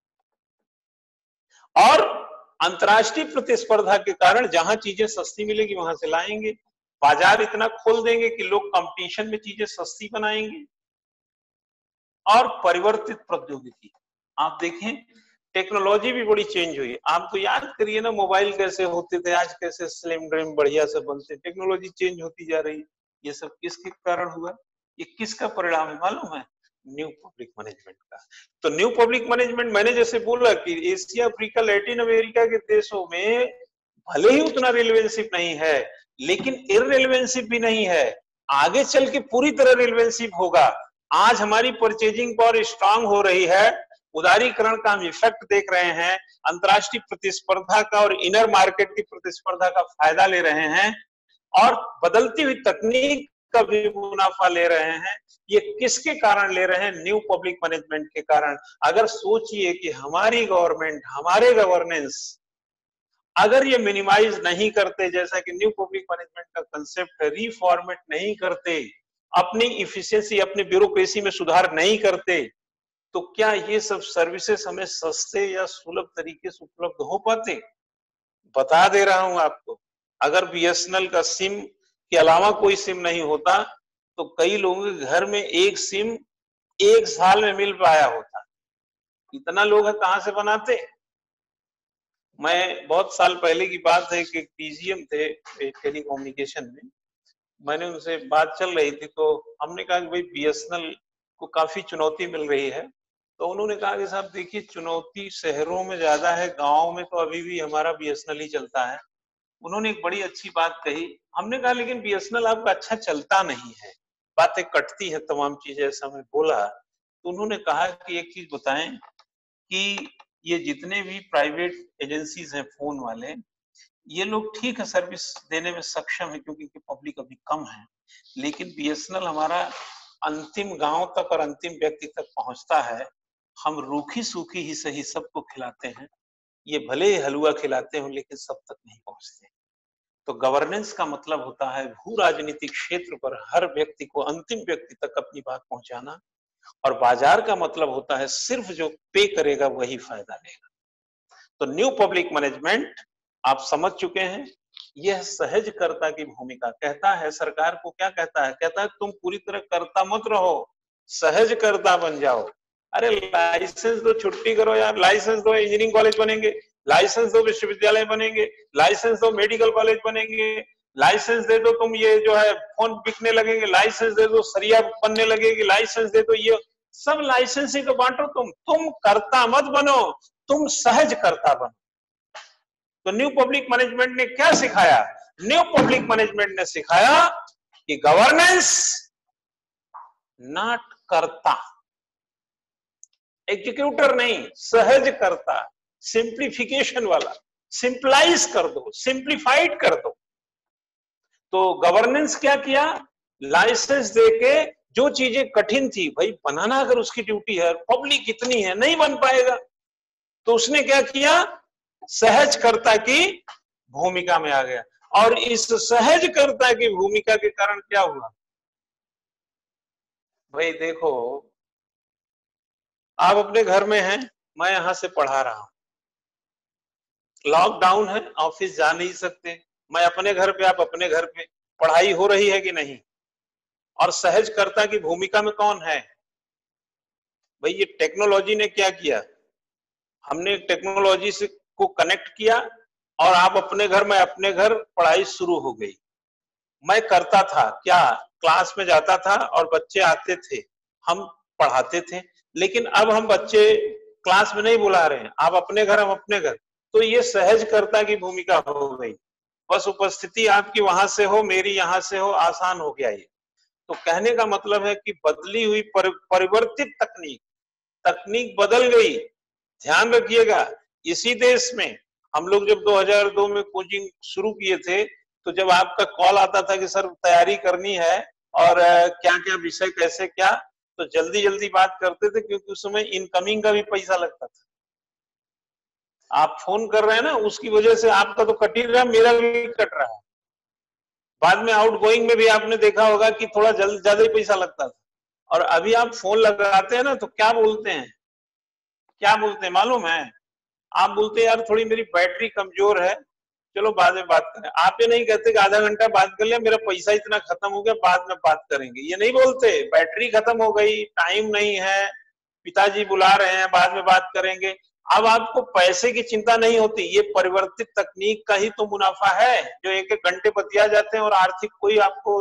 और अंतरराष्ट्रीय प्रतिस्पर्धा के कारण जहां चीजें सस्ती मिलेगी वहां से लाएंगे, बाजार इतना खोल देंगे कि लोग कंपटीशन में चीजें सस्ती बनाएंगे। और परिवर्तित प्रौद्योगिकी, आप देखें टेक्नोलॉजी भी बड़ी चेंज हुई। आप तो याद करिए ना, मोबाइल कैसे होते थे, आज कैसे स्लिम ड्रिम बढ़िया से बनते। टेक्नोलॉजी चेंज होती जा रही है। ये सब किसके कारण हुआ, ये किसका परिणाम है मालूम है, न्यू पब्लिक मैनेजमेंट का। तो न्यू पब्लिक मैनेजमेंट, मैंने जैसे बोला कि एशिया, अफ्रीका, लैटिन अमेरिका के देशों में भले ही उतना रिलेवेंसिव नहीं है, लेकिन इररिलेवेंसिव भी नहीं है, आगे चल के पूरी तरह रिलेवेंसिव होगा। आज हमारी परचेजिंग पावर स्ट्रांग हो रही है, उदारीकरण का हम इफेक्ट देख रहे हैं, अंतरराष्ट्रीय प्रतिस्पर्धा का और इनर मार्केट की प्रतिस्पर्धा का फायदा ले रहे हैं और बदलती हुई तकनीक का भी मुनाफा ले रहे हैं। ये किसके कारण ले रहे हैं? न्यू पब्लिक मैनेजमेंट के कारण। अगर सोचिए कि हमारी गवर्नमेंट, हमारे गवर्नेंस अगर ये मिनिमाइज नहीं करते, जैसा कि न्यू पब्लिक मैनेजमेंट का कंसेप्ट है, रिफॉर्मेट नहीं करते, अपनी इफिशिएंसी, अपनी ब्यूरोक्रेसी में सुधार नहीं करते, तो क्या ये सब सर्विसेज हमें सस्ते या सुलभ तरीके से उपलब्ध हो पाते? बता दे रहा हूं आपको, अगर बीएसएनएल का सिम के अलावा कोई सिम नहीं होता तो कई लोगों के घर में एक सिम एक साल में मिल पाया होता। इतना लोग है कहां से बनाते? मैं बहुत साल पहले की बात है कि पीजीएम थे टेलीकम्युनिकेशन में, मैंने उनसे बात चल रही थी तो हमने कहा कि भाई बीएसएनएल को काफी चुनौती मिल रही है। तो उन्होंने कहा कि साहब देखिए, चुनौती शहरों में ज्यादा है, गांव में तो अभी भी हमारा बीएसएनएल ही चलता है। उन्होंने एक बड़ी अच्छी बात कही। हमने कहा लेकिन बीएसएनएल आपका अच्छा चलता नहीं है, बातें कटती है, तमाम चीजें, ऐसा मैं बोला। तो उन्होंने कहा कि एक चीज बताएं कि ये जितने भी प्राइवेट एजेंसीज हैं फोन वाले, ये लोग ठीक है सर्विस देने में सक्षम है क्योंकि पब्लिक अभी कम है, लेकिन बीएसएनएल हमारा अंतिम गांव तक और अंतिम व्यक्ति तक पहुंचता है। हम रूखी सूखी ही सही सबको खिलाते हैं, ये भले ही हलवा खिलाते हो लेकिन सब तक नहीं पहुंचते। तो गवर्नेंस का मतलब होता है भू राजनीतिक क्षेत्र पर हर व्यक्ति को, अंतिम व्यक्ति तक अपनी बात पहुंचाना, और बाजार का मतलब होता है सिर्फ जो पे करेगा वही फायदा लेगा। तो न्यू पब्लिक मैनेजमेंट आप समझ चुके हैं, यह सहजकर्ता की भूमिका कहता है। सरकार को क्या कहता है? कहता है तुम पूरी तरह कर्ता मत रहो, सहजकर्ता बन जाओ। अरे लाइसेंस दो, छुट्टी करो यार, लाइसेंस दो, इंजीनियरिंग कॉलेज बनेंगे, लाइसेंस दो, विश्वविद्यालय बनेंगे, लाइसेंस दो, मेडिकल कॉलेज बनेंगे, लाइसेंस दे दो, तुम ये जो है फोन बिकने लगेंगे, लाइसेंस दे दो, सरिया बनने लगेगी, लाइसेंस दे दो, ये सब लाइसेंस ही तो बांटो। तुम तुम कर्ता मत बनो, तुम सहज कर्ता बनो। तो न्यू पब्लिक मैनेजमेंट ने क्या सिखाया? न्यू पब्लिक मैनेजमेंट ने सिखाया कि गवर्नेंस नॉट कर्ता, एग्जीक्यूटर नहीं, सहज करता, सिंप्लीफिकेशन वाला, सिंपलाइज कर दो, सिंप्लीफाइड कर दो। तो गवर्नेंस क्या किया? लाइसेंस देके जो चीजें कठिन थी, भाई बनाना अगर उसकी ड्यूटी है, पब्लिक इतनी है नहीं बन पाएगा, तो उसने क्या किया? सहजकर्ता की भूमिका में आ गया। और इस सहजकर्ता की भूमिका के कारण क्या हुआ? भाई देखो, आप अपने घर में हैं, मैं यहां से पढ़ा रहा हूं, लॉकडाउन है, ऑफिस जा नहीं सकते, मैं अपने घर पे, आप अपने घर पे, पढ़ाई हो रही है कि नहीं? और सहजकर्ता की भूमिका में कौन है? भाई ये टेक्नोलॉजी ने क्या किया? हमने टेक्नोलॉजी से को कनेक्ट किया और आप अपने घर, मैं अपने घर, पढ़ाई शुरू हो गई। मैं करता था क्या? क्लास में जाता था और बच्चे आते थे, हम पढ़ाते थे, लेकिन अब हम बच्चे क्लास में नहीं बुला रहे हैं, आप अपने घर, हम अपने घर। तो ये सहजकर्ता की भूमिका हो गई, बस उपस्थिति आपकी वहां से हो, मेरी यहां से हो, आसान हो गया ये। तो कहने का मतलब है कि बदली हुई पर, परिवर्तित तकनीक, तकनीक बदल गई। ध्यान रखिएगा, इसी देश में हम लोग जब दो हज़ार दो में कोचिंग शुरू किए थे, तो जब आपका कॉल आता था कि सर तैयारी करनी है और क्या क्या विषय कैसे क्या, तो जल्दी जल्दी बात करते थे क्योंकि उस समय इनकमिंग का भी पैसा लगता था। आप फोन कर रहे हैं ना, उसकी वजह से आपका तो कट ही रहा, मेरा भी कट रहा है। बाद में आउट गोइंग में भी आपने देखा होगा कि थोड़ा जल्द ज्यादा ही पैसा लगता था। और अभी आप फोन लगाते हैं ना तो क्या बोलते हैं, क्या बोलते हैं मालूम है? आप बोलते हैं यार थोड़ी मेरी बैटरी कमजोर है, चलो बाद में बात करें। आप ये नहीं कहते कि आधा घंटा बात कर लिया, मेरा पैसा इतना खत्म हो गया, बाद में बात करेंगे, ये नहीं बोलते। बैटरी खत्म हो गई, टाइम नहीं है, पिताजी बुला रहे हैं, बाद में बात करेंगे। अब आपको पैसे की चिंता नहीं होती, ये परिवर्तित तकनीक का ही तो मुनाफा है, जो एक एक घंटे बतिया जाते हैं और आर्थिक कोई आपको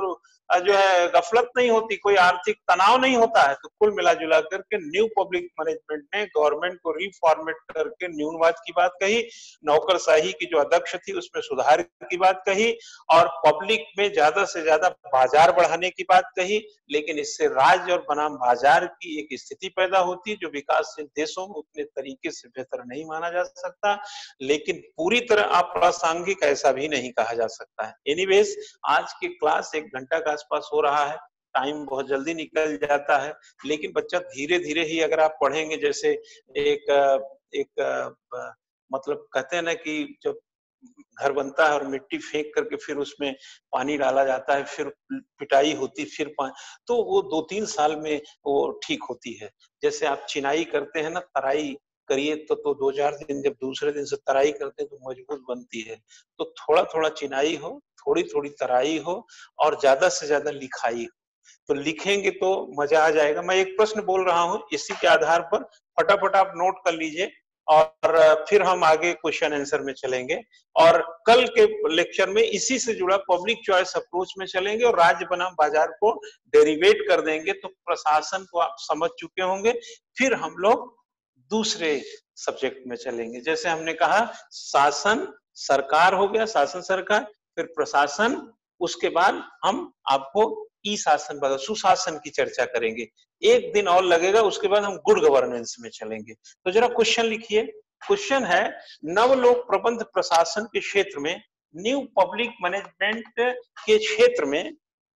जो है गफलत नहीं होती, कोई आर्थिक तनाव नहीं होता है। तो कुल मिला जुला करके न्यू पब्लिक मैनेजमेंट ने गवर्नमेंट को रिफॉर्मेट करके न्यूनवाद की बात कही, नौकरशाही की जो अध्यक्ष थी उसमें सुधार की बात कही, और पब्लिक में ज्यादा से ज्यादा बाजार बढ़ाने की बात कही। लेकिन इससे राज्य और बनाम बाजार की एक स्थिति पैदा होती जो विकासशील देशों में उतने तरीके से बेहतर नहीं माना जा सकता। लेकिन पूरी तरह अप्रासंगिक ऐसा भी नहीं कहा जा सकता है। एनीवेज, आज की क्लास एक घंटा का आसपास हो रहा है, टाइम बहुत जल्दी निकल जाता है, लेकिन बच्चा धीरे धीरे ही अगर आप पढ़ेंगे, जैसे एक एक मतलब कहते हैं ना कि जब घर बनता है और मिट्टी फेंक करके फिर उसमें पानी डाला जाता है, फिर पिटाई होती, फिर पानी, तो वो दो तीन साल में वो ठीक होती है। जैसे आप चिनाई करते हैं ना, तराई करिए तो तो दो चार दिन, जब दूसरे दिन से तराई करते हैं तो मजबूत बनती है। तो थोड़ा थोड़ा चिनाई हो, थोड़ी थोड़ी तराई हो, और ज्यादा से ज्यादा लिखाई हो, तो लिखेंगे तो मजा आ जाएगा। मैं एक प्रश्न बोल रहा हूँ, इसी के आधार पर फटाफट आप नोट कर लीजिए, और फिर हम आगे क्वेश्चन आंसर में चलेंगे। और कल के लेक्चर में इसी से जुड़ा पब्लिक चॉइस अप्रोच में चलेंगे, और राज्य बनाम बाजार को डेरिवेट कर देंगे। तो प्रशासन को आप समझ चुके होंगे। फिर हम लोग दूसरे सब्जेक्ट में चलेंगे। जैसे हमने कहा, शासन सरकार हो गया, शासन सरकार, फिर प्रशासन, उसके बाद हम आपको ई शासन, सुशासन की चर्चा करेंगे। एक दिन और लगेगा, उसके बाद हम गुड गवर्नेंस में चलेंगे। तो जरा क्वेश्चन लिखिए। क्वेश्चन है, नवलोक प्रबंध प्रशासन के क्षेत्र में, न्यू पब्लिक मैनेजमेंट के क्षेत्र में,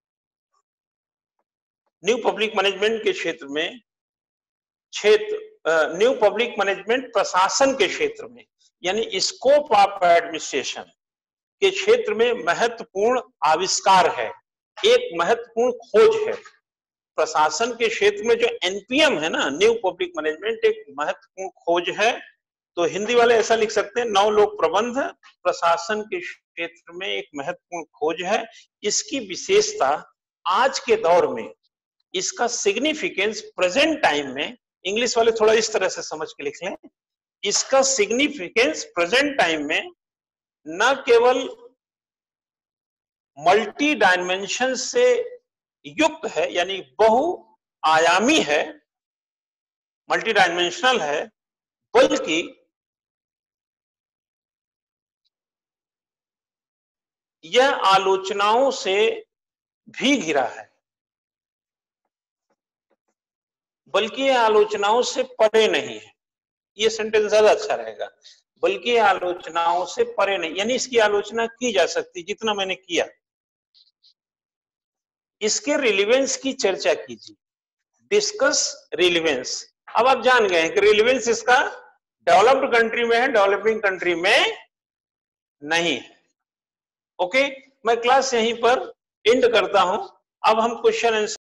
न्यू पब्लिक मैनेजमेंट के क्षेत्र में, क्षेत्र न्यू पब्लिक मैनेजमेंट प्रशासन के क्षेत्र में, यानी स्कोप ऑफ एडमिनिस्ट्रेशन के क्षेत्र में महत्वपूर्ण आविष्कार है, एक महत्वपूर्ण खोज है। प्रशासन के क्षेत्र में जो एनपीएम है ना, न्यू पब्लिक मैनेजमेंट, एक महत्वपूर्ण खोज है। तो हिंदी वाले ऐसा लिख सकते हैं, नवलोक प्रबंध प्रशासन के क्षेत्र में एक महत्वपूर्ण खोज है। इसकी विशेषता आज के दौर में, इसका सिग्निफिकेंस प्रेजेंट टाइम में, इंग्लिश वाले थोड़ा इस तरह से समझ के लिख लें, इसका सिग्निफिकेंस प्रेजेंट टाइम में न केवल मल्टी डायमेंशन से युक्त है, यानी बहुआयामी है, मल्टी डायमेंशनल है, बल्कि यह आलोचनाओं से भी घिरा है, बल्कि यह आलोचनाओं से परे नहीं है। यह सेंटेंस ज्यादा अच्छा रहेगा, बल्कि आलोचनाओं से परे नहीं, यानी इसकी आलोचना की जा सकती, जितना मैंने किया। इसके रिलेवेंस की चर्चा कीजिए, डिस्कस रिलेवेंस। अब आप जान गए हैं कि रिलेवेंस इसका डेवलप्ड कंट्री में है, डेवलपिंग कंट्री में नहीं है। ओके, मैं क्लास यहीं पर एंड करता हूं। अब हम क्वेश्चन आंसर